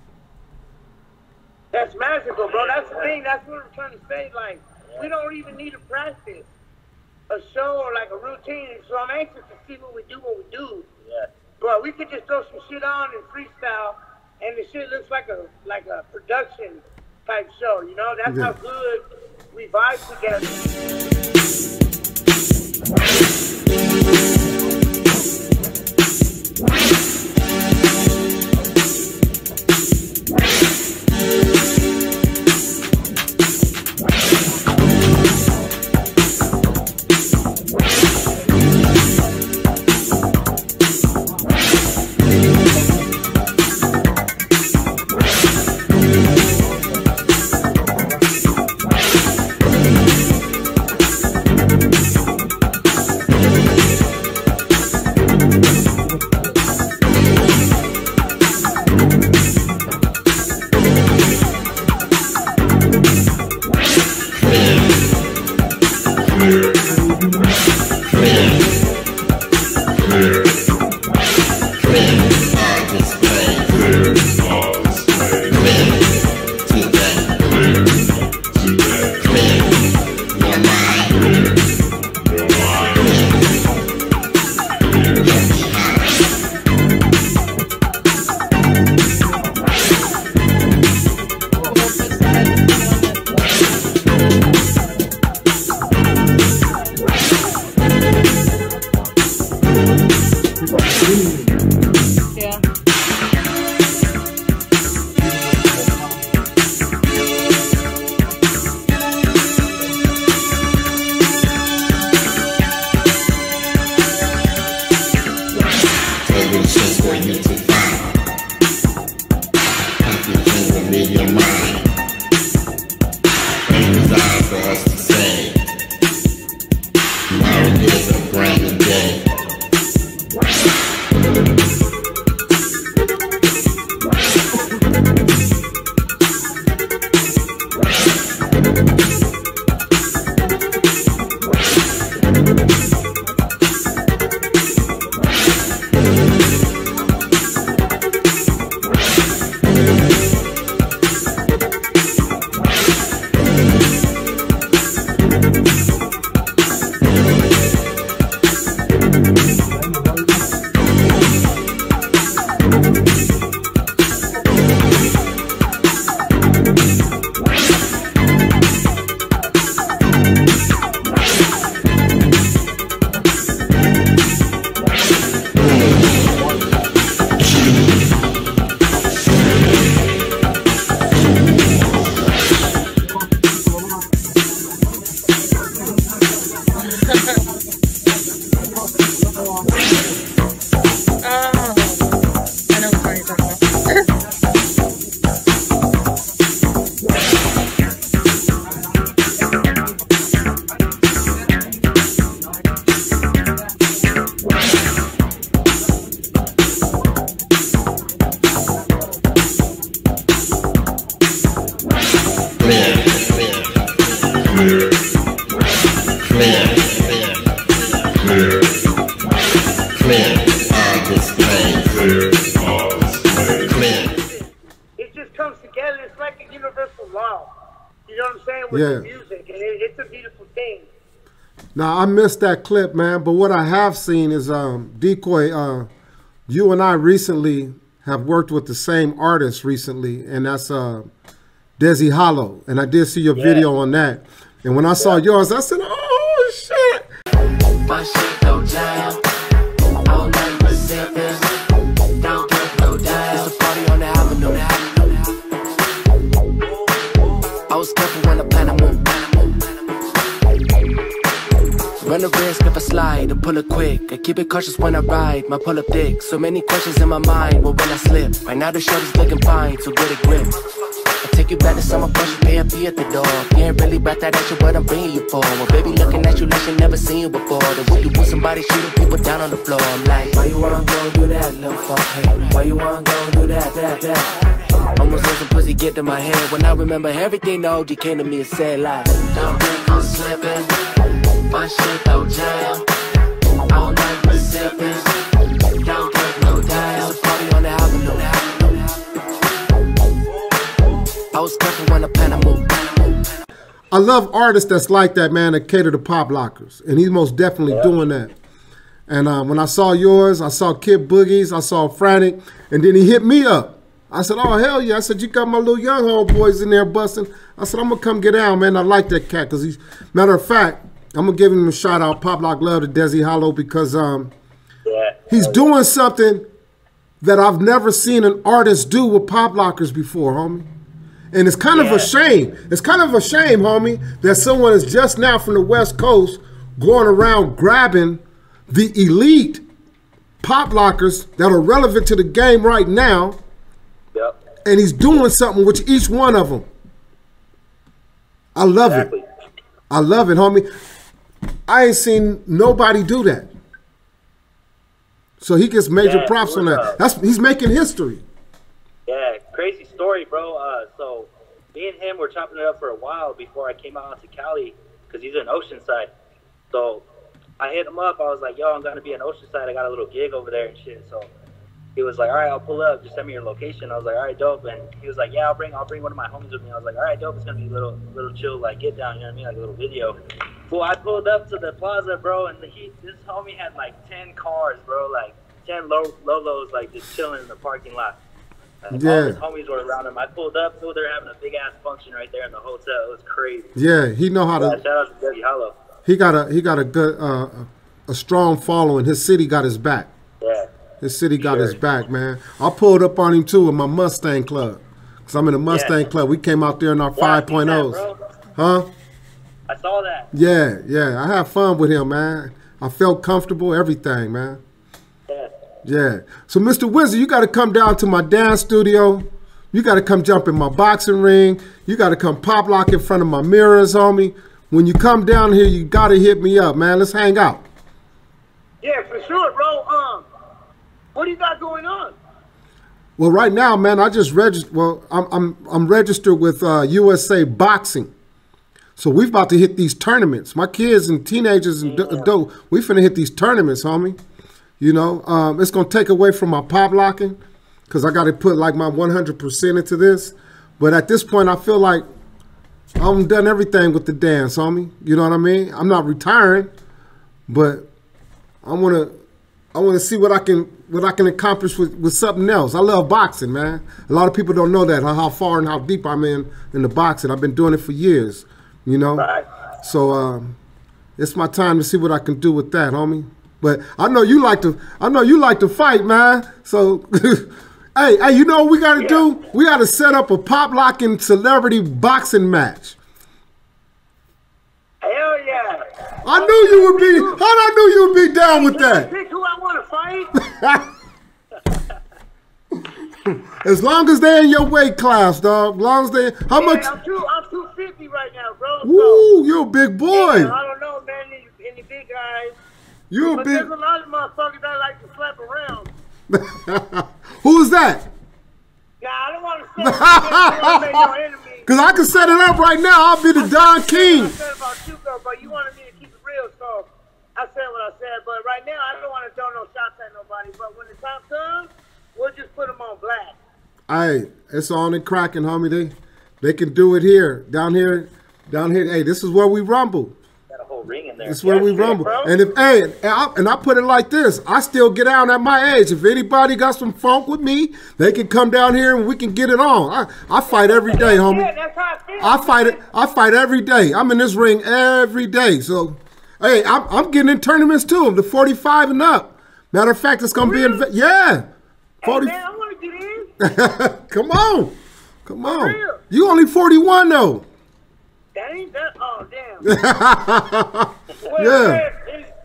That's magical, bro. That's the thing. That's what we're trying to say. Like, we don't even need to practice a show or like a routine. So I'm anxious to see what we do when we do. Yeah. But we could just throw some shit on and freestyle, and the shit looks like a like a production type show. You know, that's Yeah. how good we vibe together. Yeah. It just comes together. It's like a universal law. You know what I'm saying? With Yeah. the music, and it, it's a beautiful thing. Now I missed that clip, man. But what I have seen is um, Decoy. Uh, you and I recently have worked with the same artist recently, and that's uh, Desi Hollow. And I did see your Yeah. video on that. And when I saw yours, I said, "Oh shit!" My shit go down. All night with sipping. Don't get no down. It's a party on the avenue. I was careful when I plan to move. Run the risk if I slide or pull it quick. I keep it cautious when I ride. My pull up dick. So many questions in my mind. Well, when I slip, right now the shorty's looking fine. So get a grip. I take you back to summer brush, you pay a fee at the door. You ain't really about that at you, what I'm bringing you for. Well, baby, looking at you like she never seen you before. The way you with somebody shooting people down on the floor. I'm like, why you wanna go do that, little fuck? Hey, why you wanna go do that, that, that? Almost let some pussy get to my head. When I remember everything the O G came to me and said like, don't think I'm slipping. My shit go jam. All night we sipping. Don't get no down. It's a party on the avenue. I was careful when I plan to move. I love artists that's like that, man, that cater to pop lockers. And he's most definitely yeah. doing that. And uh, when I saw yours, I saw Kid Boogie's, I saw Frantic, and then he hit me up. I said, oh, hell yeah. I said, you got my little young homeboys in there busting. I said, I'm going to come get down, man. I like that cat because he's, matter of fact, I'm going to give him a shout out, Pop Lock Love to Desi Hollow, because um, Yeah. he's doing something that I've never seen an artist do with pop lockers before, homie. And it's kind Yeah. of a shame. It's kind of a shame, homie, that someone is just now from the West Coast going around grabbing the elite pop lockers that are relevant to the game right now, Yep. and he's doing something with each one of them. I love Exactly. it. I love it, homie. I ain't seen nobody do that. So he gets major Yeah, props on that. uh, That's he's making history. Yeah, crazy story, bro. Uh, so me and him were chopping it up for a while before I came out to Cali because he's in Oceanside. So I hit him up. I was like, yo, I'm going to be in Oceanside. I got a little gig over there and shit. So he was like, all right, I'll pull up. Just send me your location. I was like, all right, dope. And he was like, yeah, I'll bring I'll bring one of my homies with me. I was like, all right, dope. It's going to be a little, little chill, like get down, you know what I mean? Like a little video. Well, I pulled up to the plaza, bro, and the, he, this homie had like ten cars, bro, like ten low, Lolos, like just chilling in the parking lot. And Yeah. all his homies were around him. I pulled up, so they're having a big ass function right there in the hotel. It was crazy. Yeah, he know how Yeah, to. shout out to Desi Hollow. He got a he got a good uh, a strong following. His city got his back. Yeah. His city got Sure. his back, man. I pulled up on him too in my Mustang Club, cause I'm in the Mustang Yeah. Club. We came out there in our Yeah, I five seen that, ohs. bro. Huh? I saw that. Yeah, yeah. I had fun with him, man. I felt comfortable, everything, man. Yeah. Yeah. So, Mister Wizard, you got to come down to my dance studio. You got to come jump in my boxing ring. You got to come pop lock in front of my mirrors, homie. When you come down here, you got to hit me up, man. Let's hang out. Yeah, for sure, bro. Um, what do you got going on? Well, right now, man, I just registered. Well, I'm I'm I'm registered with uh, U S A Boxing. So we've about to hit these tournaments. My kids and teenagers and Yeah. adult, we finna hit these tournaments, homie. You know, um, it's gonna take away from my pop locking because I got to put like my one hundred percent into this. But at this point, I feel like I've done everything with the dance, homie. You know what I mean? I'm not retiring, but I wanna I wanna see what I can what I can accomplish with, with something else. I love boxing, man. A lot of people don't know that how, how far and how deep I'm in in the boxing. I've been doing it for years. You know, Right. so um, it's my time to see what I can do with that, homie. But I know you like to. I know you like to fight, man. So, hey, hey, you know what we got to Yeah. do? We got to set up a pop locking celebrity boxing match. Hell yeah. I knew you would be. I knew you would be down with that. Pick who I want to fight. As long as they're in your weight class, dog. As long as they. How much? Yeah, I'm two. I'm two fifty right now, bro. So, Woo, you're a big boy. yeah, I don't know, man. Any, any big guys? You a But big. there's a lot of motherfuckers that like to slap around. Who's that? Nah, I don't want to say that. Make no enemies. Cause I can set it up right now. I'll be the Don I King. said about you, girl, but you wanted me to keep it real, so I said what I said. But right now, I don't want to throw no shots at nobody. But when the time comes, we'll just put them on blast. Hey, it's on and cracking, homie. They they can do it here, down here, down here. Hey, this is where we rumble. Got a whole ring in there. This is where we Yeah, rumble. bro. And if hey, and I, and I put it like this, I still get out at my age. If anybody got some funk with me, they can come down here and we can get it on. I, I fight every day, Yeah, homie. that's how I feel. I fight it. I fight every day. I'm in this ring every day. So, hey, I'm, I'm getting in tournaments too. The forty-five and up. Matter of fact, it's gonna be in. Yeah, Hey, forty. man, I want to get in. Come on, come on. real. You only forty-one though. That ain't that. Oh, damn. Yeah. Wait, wait, it's-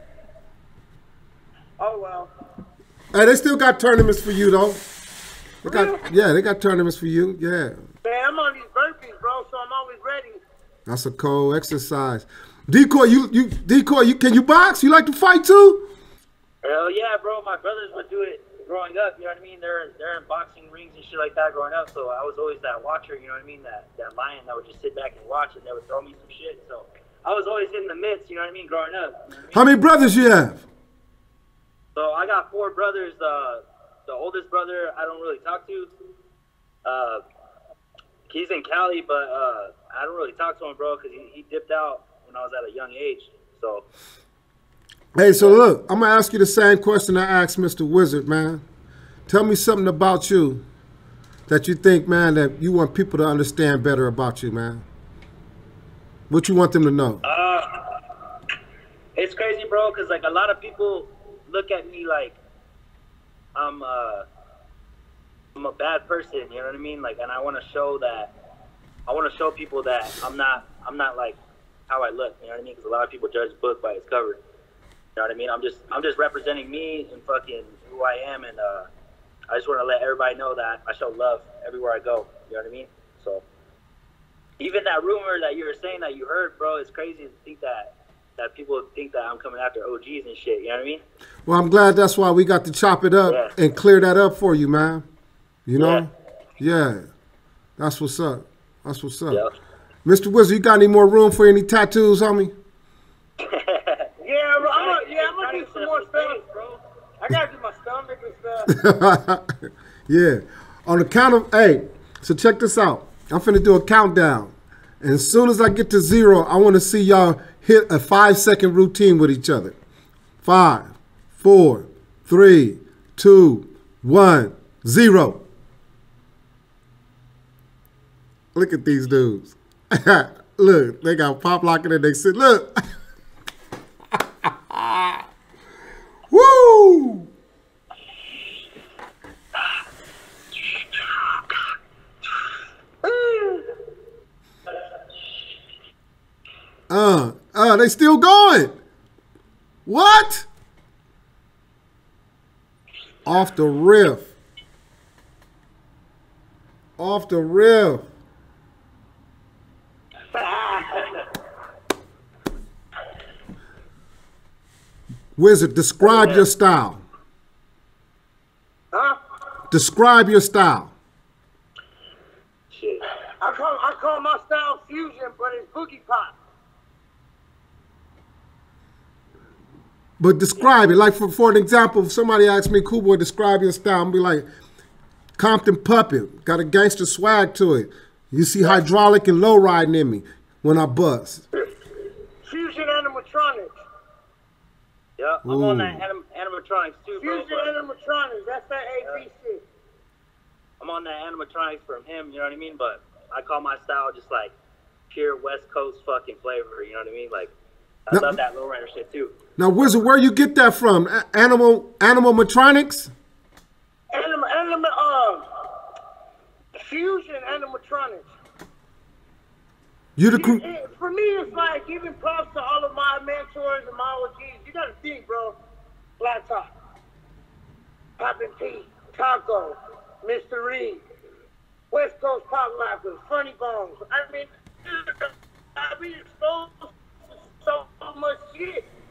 oh, well. Hey, they still got tournaments for you though. They got, yeah, they got tournaments for you. Yeah, Man, I'm on these burpees, bro, so I'm always ready. that's a cold exercise. Decoy, you you decoy, you can you box? You like to fight too? Hell yeah, bro. My brothers would do it growing up. You know what I mean? They're they're in boxing rings and shit like that growing up. So I was always that watcher. You know what I mean? That that lion that would just sit back and watch and they would throw me some shit. So I was always in the midst. You know what I mean? Growing up. You know what I mean? How many brothers you have? So I got four brothers. Uh, the oldest brother I don't really talk to. Uh, he's in Cali, but uh, I don't really talk to him, bro, because he, he dipped out when I was at a young age. So. Hey, so look, I'm gonna ask you the same question I asked Mister Wizard, man. Tell me something about you that you think, man, that you want people to understand better about you, man. What you want them to know? Uh, it's crazy, bro, because like a lot of people look at me like I'm uh I'm a bad person. You know what I mean? Like, and I want to show that I want to show people that I'm not I'm not like how I look. You know what I mean? Because a lot of people judge a book by its cover. You know what I mean? I'm just I'm just representing me and fucking who I am, and uh, I just want to let everybody know that I show love everywhere I go. You know what I mean? So even that rumor that you were saying that you heard, bro, it's crazy to think that that people think that I'm coming after O Gs and shit. You know what I mean? Well, I'm glad that's why we got to chop it up Yeah. and clear that up for you, man. You know? Yeah. That's what's up. That's what's up. Yeah. Mister Wizard, you got any more room for any tattoos, homie? Yeah, bro, I'm gonna, yeah, I'm gonna do some more stuff, bro. I gotta do my stomach and stuff. Yeah. On the count of, hey, so check this out. I'm finna do a countdown. And as soon as I get to zero, I want to see y'all hit a five second routine with each other. Five, four, three, two, one, zero. Look at these dudes. Look, they got pop locking and they sit. Look. Woo! Uh, uh, they still going. What? Off the riff. Off the riff. Wizard, describe your style. Huh? Describe your style. Shit. I call I call my style fusion, but it's boogie pop. But describe it. Like, for, for an example, if somebody asks me, Cool Boy, describe your style, I'm be like, Compton Puppet, got a gangster swag to it. You see hydraulic and low riding in me when I bust. Fusion animatronics. Yeah, I'm Ooh. on that anim- animatronics too, bro. Fusion but animatronics. That's that A B shit. I'm on that animatronics from him, you know what I mean? But I call my style just like pure West Coast fucking flavor, you know what I mean? Like, I No. love that lowrider shit too. Now, Wizard, where you get that from? A- Animal, animatronics? Anim, anim, uh, fusion animatronics. You the crew? It- it- for me, it's like giving props to all of my mentors and my O Gs. You gotta think, bro. Flat Top, Poppin' P, Taco, Mister Reed, West Coast Pop Lockers, Funny Bones. I mean, I've been exposed to so much shit.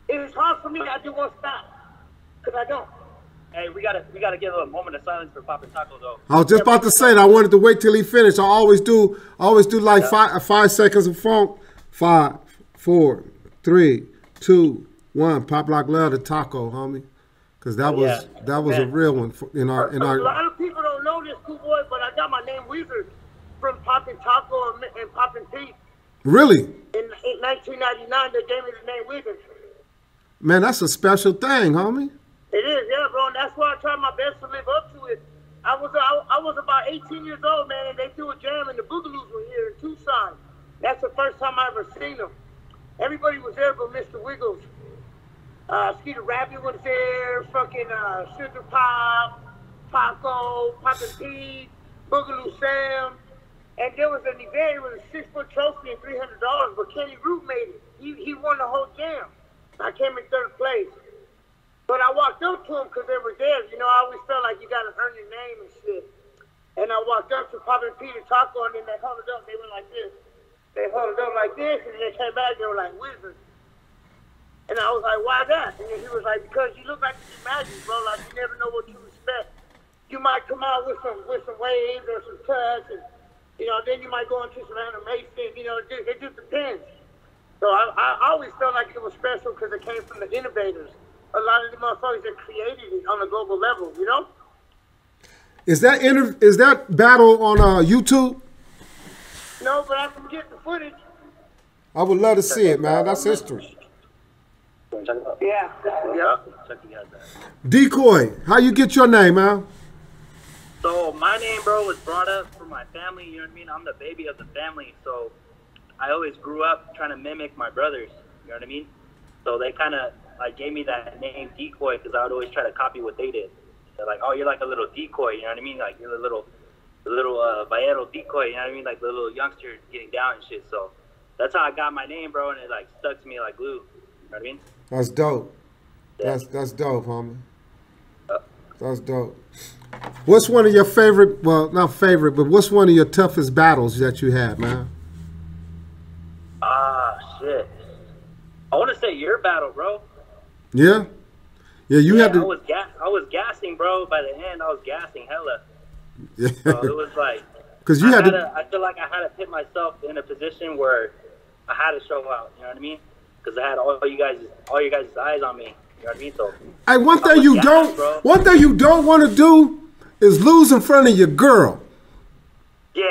it's hard for me. I do one stop because I don't. Hey, we gotta we gotta give a moment of silence for Poppin' Taco though. I was just about to say that. I wanted to wait till he finished. I always do. I always do like yeah. five five seconds of funk. Five, four, three, two, one. Pop Lock love the taco, homie, because that was yeah. that was Man. a real one for, in our in our. A lot of people don't know this, cool boy, but I got my name Weezer from Poppin' Taco and, and Poppin' Pete. Really? In, in nineteen ninety-nine, they gave me the name Weezer. Man, that's a special thing, homie. It is, yeah, bro, and that's why I try my best to live up to it. I was I, I was about eighteen years old, man, and they threw a jam, and the Boogaloos were here in Tucson. That's the first time I ever seen them. Everybody was there but Mister Wiggles. Uh, Skeeter Rabbit was there, fucking uh, Sugar Pop, Paco, Poppin' Pete, Boogaloo Sam. And there was an event, it was a six-foot trophy and three hundred dollars, but Kenny Root made it. He, he won the whole jam. I came in third place. But I walked up to them because they were there. You know, I always felt like you got to earn your name and shit. And I walked up to Poppin' Pete and Taco, and then they held it up. They went like this. They held it up like this, and then they came back, they were like, Wizard. And I was like, why that? And then he was like, because you look like you magic, bro. Like, you never know what you expect. You might come out with some with some waves or some cuts, and, you know, then you might go into some animation. You know, it just, it just depends. So I, I always felt like it was special because it came from the innovators. A lot of the motherfuckers that created it on a global level, you know? Is that inter is that battle on uh, YouTube? No, but I can get the footage. I would love to see it, man. That's history. Yeah. Yeah. Decoy, how you get your name, man? So my name, bro, was brought up for my family. You know what I mean? I'm the baby of the family, so I always grew up trying to mimic my brothers. You know what I mean? So they kind of like gave me that name Decoy because I would always try to copy what they did. They're like, oh, you're like a little decoy. You know what I mean? Like you're a little, a little uh, Vallero decoy. You know what I mean? Like the little youngster getting down and shit. So that's how I got my name, bro, and it like stuck to me like glue. You know what I mean? That's dope. Yeah. That's that's dope, homie. Uh, that's dope. What's one of your favorite? Well, not favorite, but what's one of your toughest battles that you had, man? Ah, shit. I want to say your battle, bro. Yeah, yeah. You yeah, had to. I was gas. I was gassing, bro. By the end, I was gassing hella. Yeah. So it was like. Because you I had, had to. to, I feel like I had to put myself in a position where I had to show out. You know what I mean? Because I had all you guys, all you guys' eyes on me. You know what I mean? So. Hey, one thing you gassed, don't. Bro. One thing you don't want to do is lose in front of your girl. Yeah.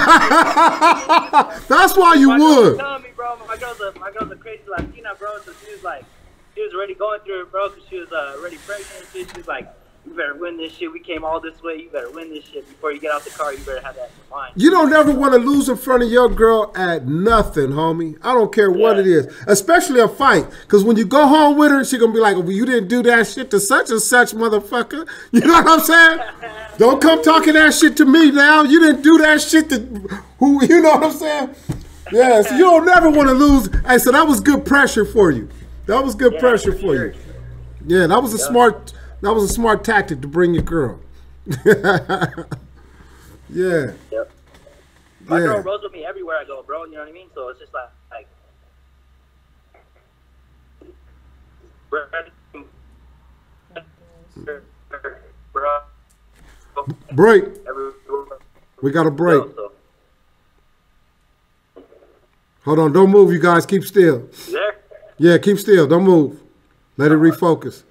That's why you my would. Girl telling me, bro, my girl's a my girl's a crazy Latina, bro. So she was like, she was already going through it, bro, because she was uh, already pregnant and shit. She was like, you better win this shit. We came all this way. You better win this shit before you get out the car. You better have that in mind. You don't ever want to lose in front of your girl at nothing, homie. I don't care what yeah. it is, especially a fight. Because when you go home with her, she going to be like, well, you didn't do that shit to such and such, motherfucker. You know what I'm saying? Don't come talking that shit to me now. You didn't do that shit to who, you know what I'm saying? Yeah, so you don't never want to lose. Hey, so that was good pressure for you. That was good yeah, pressure for sure. you. Yeah, that was a yeah. smart... That was a smart tactic to bring your girl. yeah. Yep. My yeah. girl rolls with me everywhere I go, bro. You know what I mean? So it's just like, like break. We got a break. Hold on, don't move, you guys. Keep still. You there? Yeah, keep still. Don't move. Let it refocus.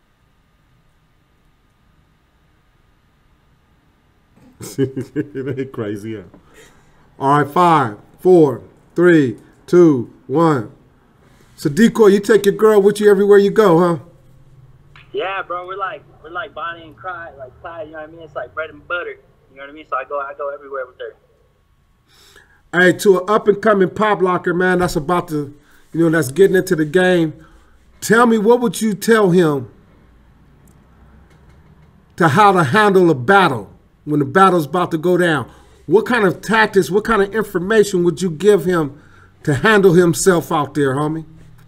It ain't crazy, yeah. All right, five, four, three, two, one. So Decoy, you take your girl with you everywhere you go, huh? Yeah, bro. We're like we're like Bonnie and Clyde, like Clyde. You know what I mean? It's like bread and butter. You know what I mean? So I go I go everywhere with her. Hey, to an up and coming pop locker, man, that's about to, you know, that's getting into the game. Tell me, what would you tell him to how to handle a battle? When the battle's about to go down, what kind of tactics, what kind of information would you give him to handle himself out there, homie?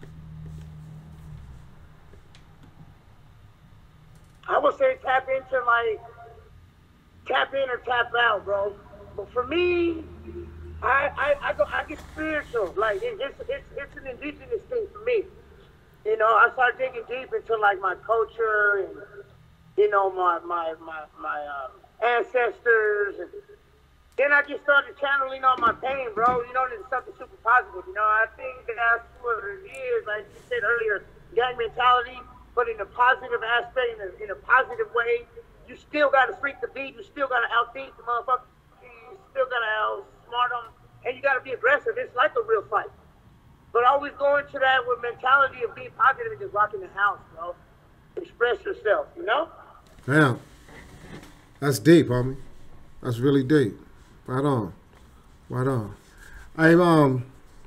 I would say tap into, like, tap in or tap out, bro. But for me, I I, I go I get spiritual. Like it, it's it's it's an indigenous thing for me. you know, I started digging deep into like my culture and, you know, my my my my um, ancestors, and then I just started channeling all my pain, bro. You know, and it's something super positive. You know, I think that's what it is. Like you said earlier, gang mentality, but in a positive aspect, in a, in a positive way. You still got to freak the beat. You still got to outthink the motherfucker. You still got to outsmart them, and you got to be aggressive. It's like a real fight. But always go into that with mentality of being positive and just rocking the house, bro. Express yourself, you know? Damn. That's deep, homie. That's really deep. Right on. Right on. Hey, um,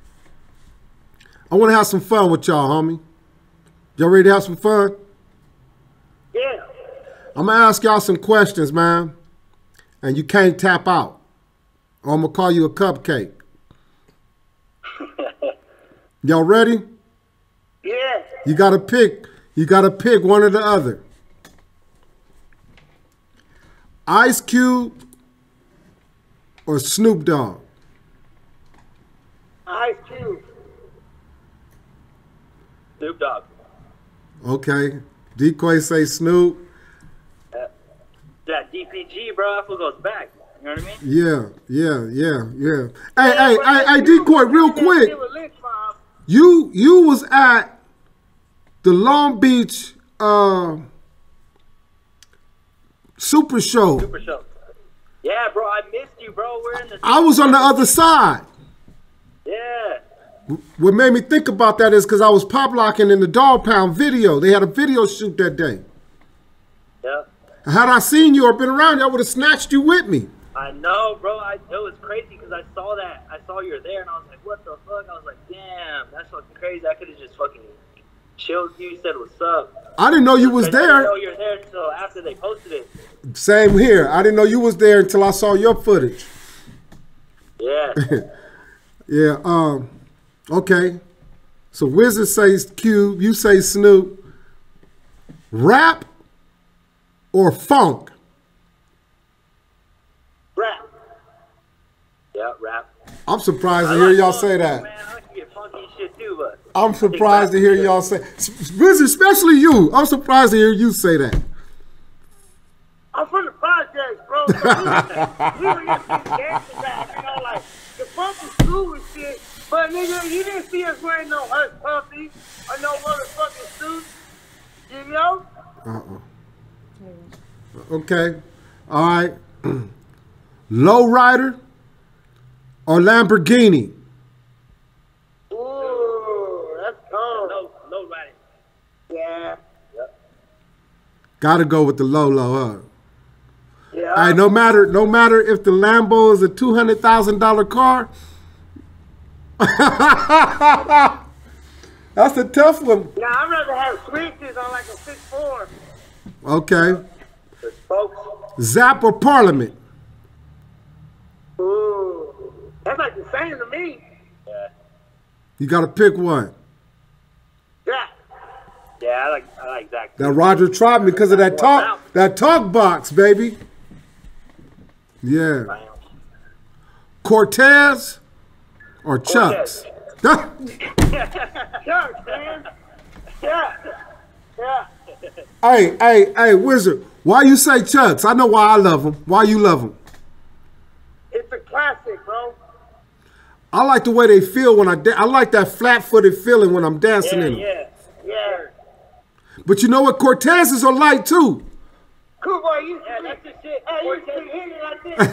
I want to have some fun with y'all, homie. Y'all ready to have some fun? Yeah. I'm going to ask y'all some questions, man. And you can't tap out. Or I'm going to call you a cupcake. Y'all ready? Yeah. You got to pick. You got to pick one or the other. Ice Cube or Snoop Dogg? Ice Cube. Snoop Dogg. Okay. Decoy say Snoop. Uh, that D P G, bro, that fool goes back. You know what I mean? Yeah, yeah, yeah, yeah. Hey, hey, hey, hey, Decoy, real quick. Lynch mob. You you was at the Long Beach uh, Super Show. Super show. Yeah, bro, I missed you, bro. We're in the. I was on the other side. Yeah. What made me think about that is because I was pop locking in the Dog Pound video. They had a video shoot that day. Yeah. Had I seen you or been around you, I would have snatched you with me. I know, bro. I, it was crazy because I saw that. I saw you were there, and I was like, what the fuck? I was like, damn, that's fucking crazy. I could have just fucking chilled you, said what's up. I didn't know you was I didn't there. know you were there until after they posted it. Same here. I didn't know you was there until I saw your footage. Yeah. Yeah, um, okay. So Wizard says Cube, you say Snoop. Rap or funk? Rap. Yeah, rap. I'm surprised to I hear like y'all funk, say that. Man, I like to get funky and shit too, but I'm surprised to hear y'all say, Wizard, especially you. I'm surprised to hear you say that. I'm from the projects, bro. So we, we were just dancing back, you know, like the funk was cool and shit. But nigga, you didn't see us wearing no hush puppy or no motherfucking suits, you know? Uh-uh. Okay. All right. Lowrider or Lamborghini? Ooh, that's cold. no, no riding. Yeah. Yep. Gotta go with the low low, huh? Yeah. All right, no matter no matter if the Lambo is a two hundred thousand dollar car. That's a tough one. Nah, I'd rather have switches on like a six four. Okay. The spokes. Zap or Parliament? Ooh. That's like the same to me. Yeah. You got to pick one. Yeah. Yeah, I like I like that. That Roger tried me because of that talk, that talk box, baby. Yeah. Cortez or Chucks? Chucks, man. Yeah. Yeah. Hey, hey, hey, Wizard, why you say Chucks? I know why I love them. Why you love them? It's a classic, bro. I like the way they feel when I da- I like that flat-footed feeling when I'm dancing Yeah, in them. yeah. Yeah. But you know what? Cortezes are light too. Cool boy, you Yeah, that's the shit. Hey, you Cortez. can hit it like this.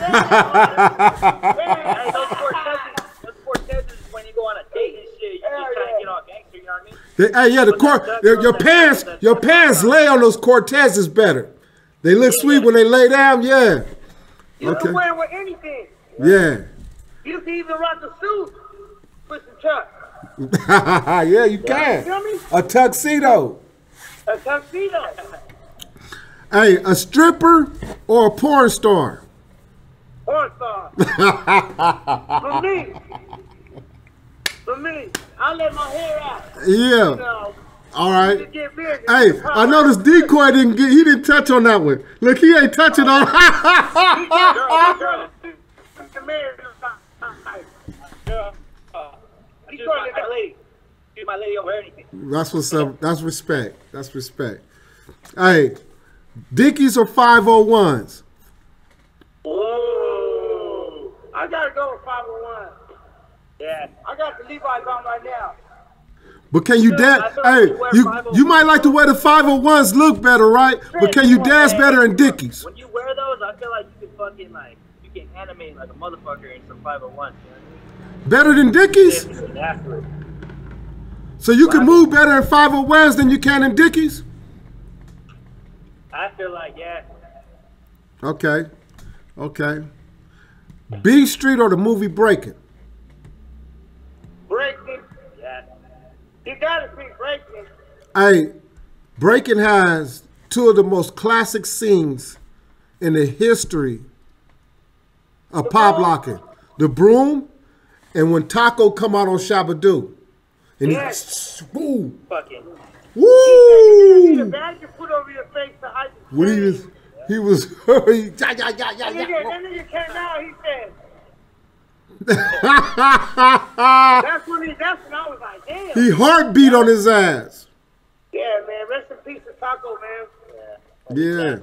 Hey, those Cortezes, those Cortezes is when you go on a date and shit, you just trying to get all gangster, you know what I mean? They- hey, yeah, the cor- your, your pants, your pants lay on those Cortezes better. They look sweet when they lay down. Yeah, You Okay. can wear it with anything. yeah, You can even rock a suit with some chucks. yeah. You You can feel me? a tuxedo. A tuxedo. Hey, a stripper or a porn star? Porn star. For me. For me. I let my hair out. Yeah. You know, All to right. get big. Hey, I noticed Decoy didn't get. He didn't touch on that one. Look, he ain't touching on. Girl, girl. The man is not- Yeah. Uh, He she's trying my to- lady. She's treat my lady, don't wear anything. That's what's up. That's respect. That's respect. Hey, Dickies or five oh ones? Oh, I gotta go with five oh one. Yeah. I got the Levi's on right now. But can you Yeah, dance? I feel Hey, like you wear you five oh you might like to ones. wear the five oh ones, look better, right? But can you dance better in Dickies? When you wear those, I feel like you can fucking like you can animate like a motherfucker in some five oh ones. You know what Better than I Dickies? mean? Yeah, after. So you can move better in five oh ones than you can in Dickies? I feel like yeah. Okay. Okay. B Street or the movie Breaking? Breaking. Yeah. You gotta be breaking. Hey, Breaking has two of the most classic scenes in the history of pop locking. The broom and when Taco come out on Shabba-Doo. And Yes. he, woo, Fucking. You need a woo. bag to put over your face to hide the When he stain. was, he was, yeah, yeah, yeah, That yeah, nigga, yeah. that nigga came out, he said, he that's when he, that's when I was like, damn. heartbeat on his ass. Yeah, man, rest in peace to Taco, man. Yeah.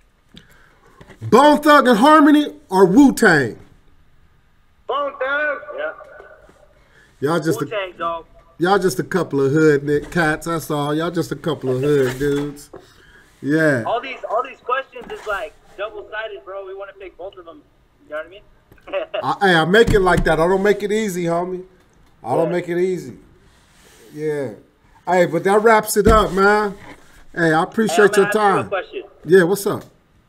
Bone Thug and Harmony or Wu-Tang? Bone Thugs. Yeah. Y'all just a, Wu-Tang, dog. y'all just a couple of hood nick cats, that's all. Y'all just a couple of hood dudes. Yeah. All these all these questions is like double sided, bro. We want to pick both of them. You know what I mean? I, hey, I make it like that. I don't make it easy, homie. I don't make it easy. Yeah. Hey, but that wraps it up, man. Hey, I appreciate Hey, your I'm gonna ask you a time. question. Yeah, what's up?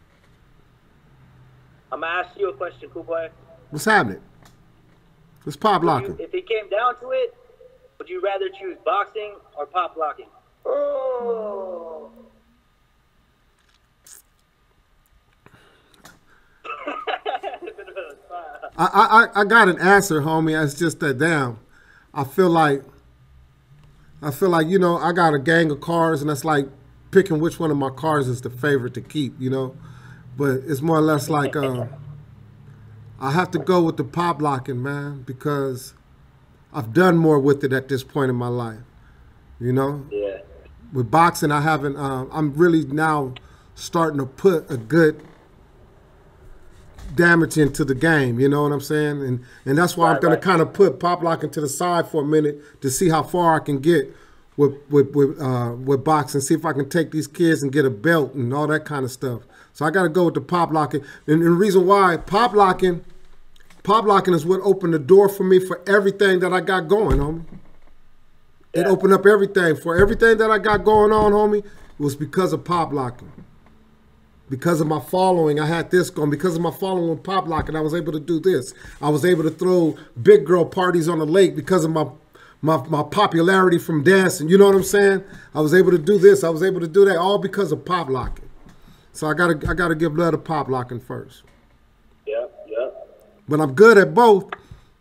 I'm gonna ask you a question, cool boy. What's happening? It's pop You- locking. if it came down to it, would you rather choose boxing or pop locking? Oh. I, I I got an answer, homie. It's just that damn. I feel like I feel like, you know, I got a gang of cars and that's like picking which one of my cars is the favorite to keep, you know. But it's more or less like uh, I have to go with the pop locking, man, because I've done more with it at this point in my life. You know? Yeah. With boxing, I haven't uh, I'm really now starting to put a good damage into the game, you know what I'm saying? And and that's why I'm Right, gonna right. kind of put pop locking to the side for a minute to see how far I can get with with with uh with boxing, see if I can take these kids and get a belt and all that kind of stuff. So I gotta go with the pop locking. And, and the reason why pop locking, pop locking is what opened the door for me for everything that I got going, homie. It opened up everything. For everything that I got going on, homie, it was because of pop locking. Because of my following, I had this going. Because of my following with pop locking, I was able to do this. I was able to throw big girl parties on the lake because of my, my my popularity from dancing. You know what I'm saying? I was able to do this. I was able to do that all because of pop locking. So I gotta I gotta give blood to pop locking first. Yep, yep. But I'm good at both.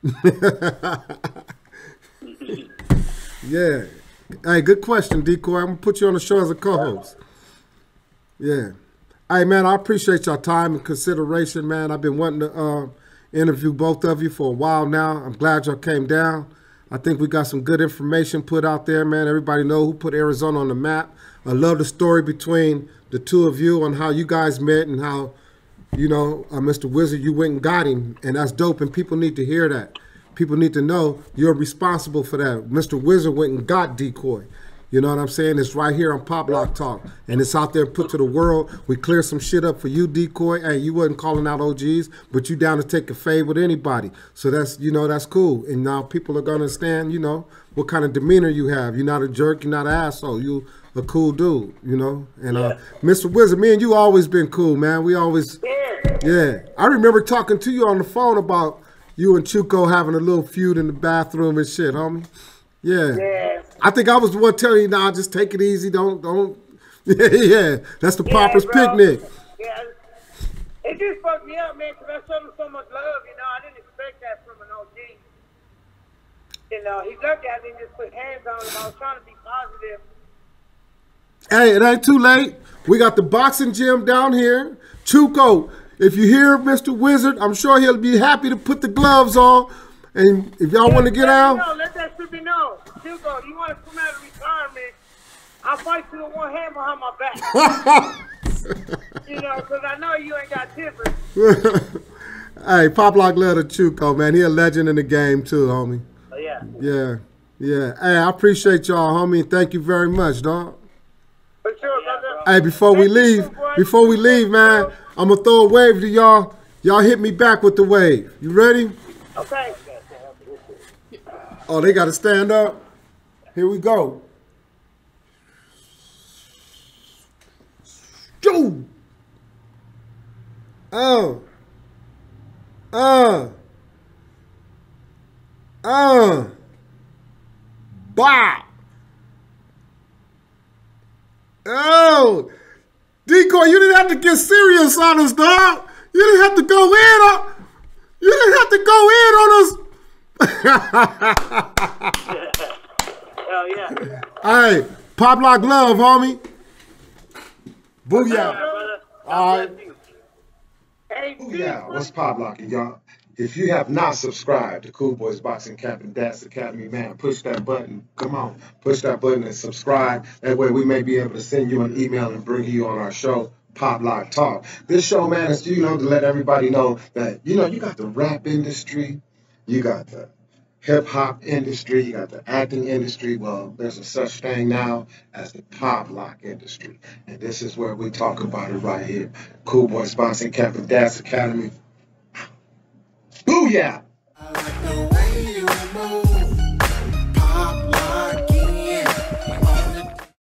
Yeah. Hey, good question, Decoy. I'm gonna put you on the show as a co-host. Yeah. Hey, man, I appreciate your time and consideration, man. I've been wanting to uh, interview both of you for a while now. I'm glad y'all came down. I think we got some good information put out there, man. Everybody know who put Arizona on the map. I love the story between the two of you on how you guys met and how, you know, uh, Mister Wizard, you went and got him. And that's dope, and people need to hear that. People need to know you're responsible for that. Mister Wizard went and got Decoy. You know what I'm saying? It's right here on Pop Lock Talk. And it's out there put to the world. We clear some shit up for you, Decoy. Hey, you wasn't calling out O Gs, but you down to take a fade with anybody. So that's, you know, that's cool. And now people are going to understand, you know, what kind of demeanor you have. You're not a jerk. You're not an asshole. You a cool dude, you know? And uh, Mister Wizard, me and you always been cool, man. We always, yeah. I remember talking to you on the phone about you and Chuco having a little feud in the bathroom and shit, homie. Yeah. Yeah. I think I was the one telling you, nah, just take it easy. Don't, don't. Yeah, yeah. That's the Pauper's Yeah, bro. Picnic. Yeah. It just fucked me up, man, because I showed him so much love, you know. I didn't expect that from an O G. You know, he looked at me and just put hands on him. I was trying to be positive. Hey, it ain't too late. We got the boxing gym down here. Chuco, if you hear Mister Wizard, I'm sure he'll be happy to put the gloves on. And if y'all want to get Let me out, know. Let that shit be known. Hugo, you want to come out of retirement? I'll fight you with one hand behind my back. You know, because I know you ain't got tippers. Hey, Pop Lock love the Chuco, man. He a legend in the game too, homie. Oh yeah. Yeah, yeah. Hey, I appreciate y'all, homie. Thank you very much, dog. For sure, Yeah, brother. Hey, before we Thank you, leave, boy. before we leave, man, I'm gonna throw a wave to y'all. Y'all hit me back with the wave. You ready? Okay. Oh, they gotta stand up. Here we go. Go. Oh. Uh. Uh. Bah. Oh. Decoy, you didn't have to get serious on us, dog. You didn't have to go in on. You didn't have to go in on us. Hell yeah. Hey, Pop Lock love, homie. Booyah. Brother. All right. Hey, Yeah, what's pop locking, y'all? If you have not subscribed to Cool Boys Boxing Camp and Dance Academy, man, push that button. Come on, push that button and subscribe. That way we may be able to send you an email and bring you on our show, Pop Lock Talk. This show, man, is, you know, to let everybody know that, you know, you got the rap industry, you got the hip hop industry, you got the acting industry. Well, there's a such thing now as the pop lock industry. And this is where we talk about it right here. Cool Boys Boxing Camp and Dance Academy. Booyah!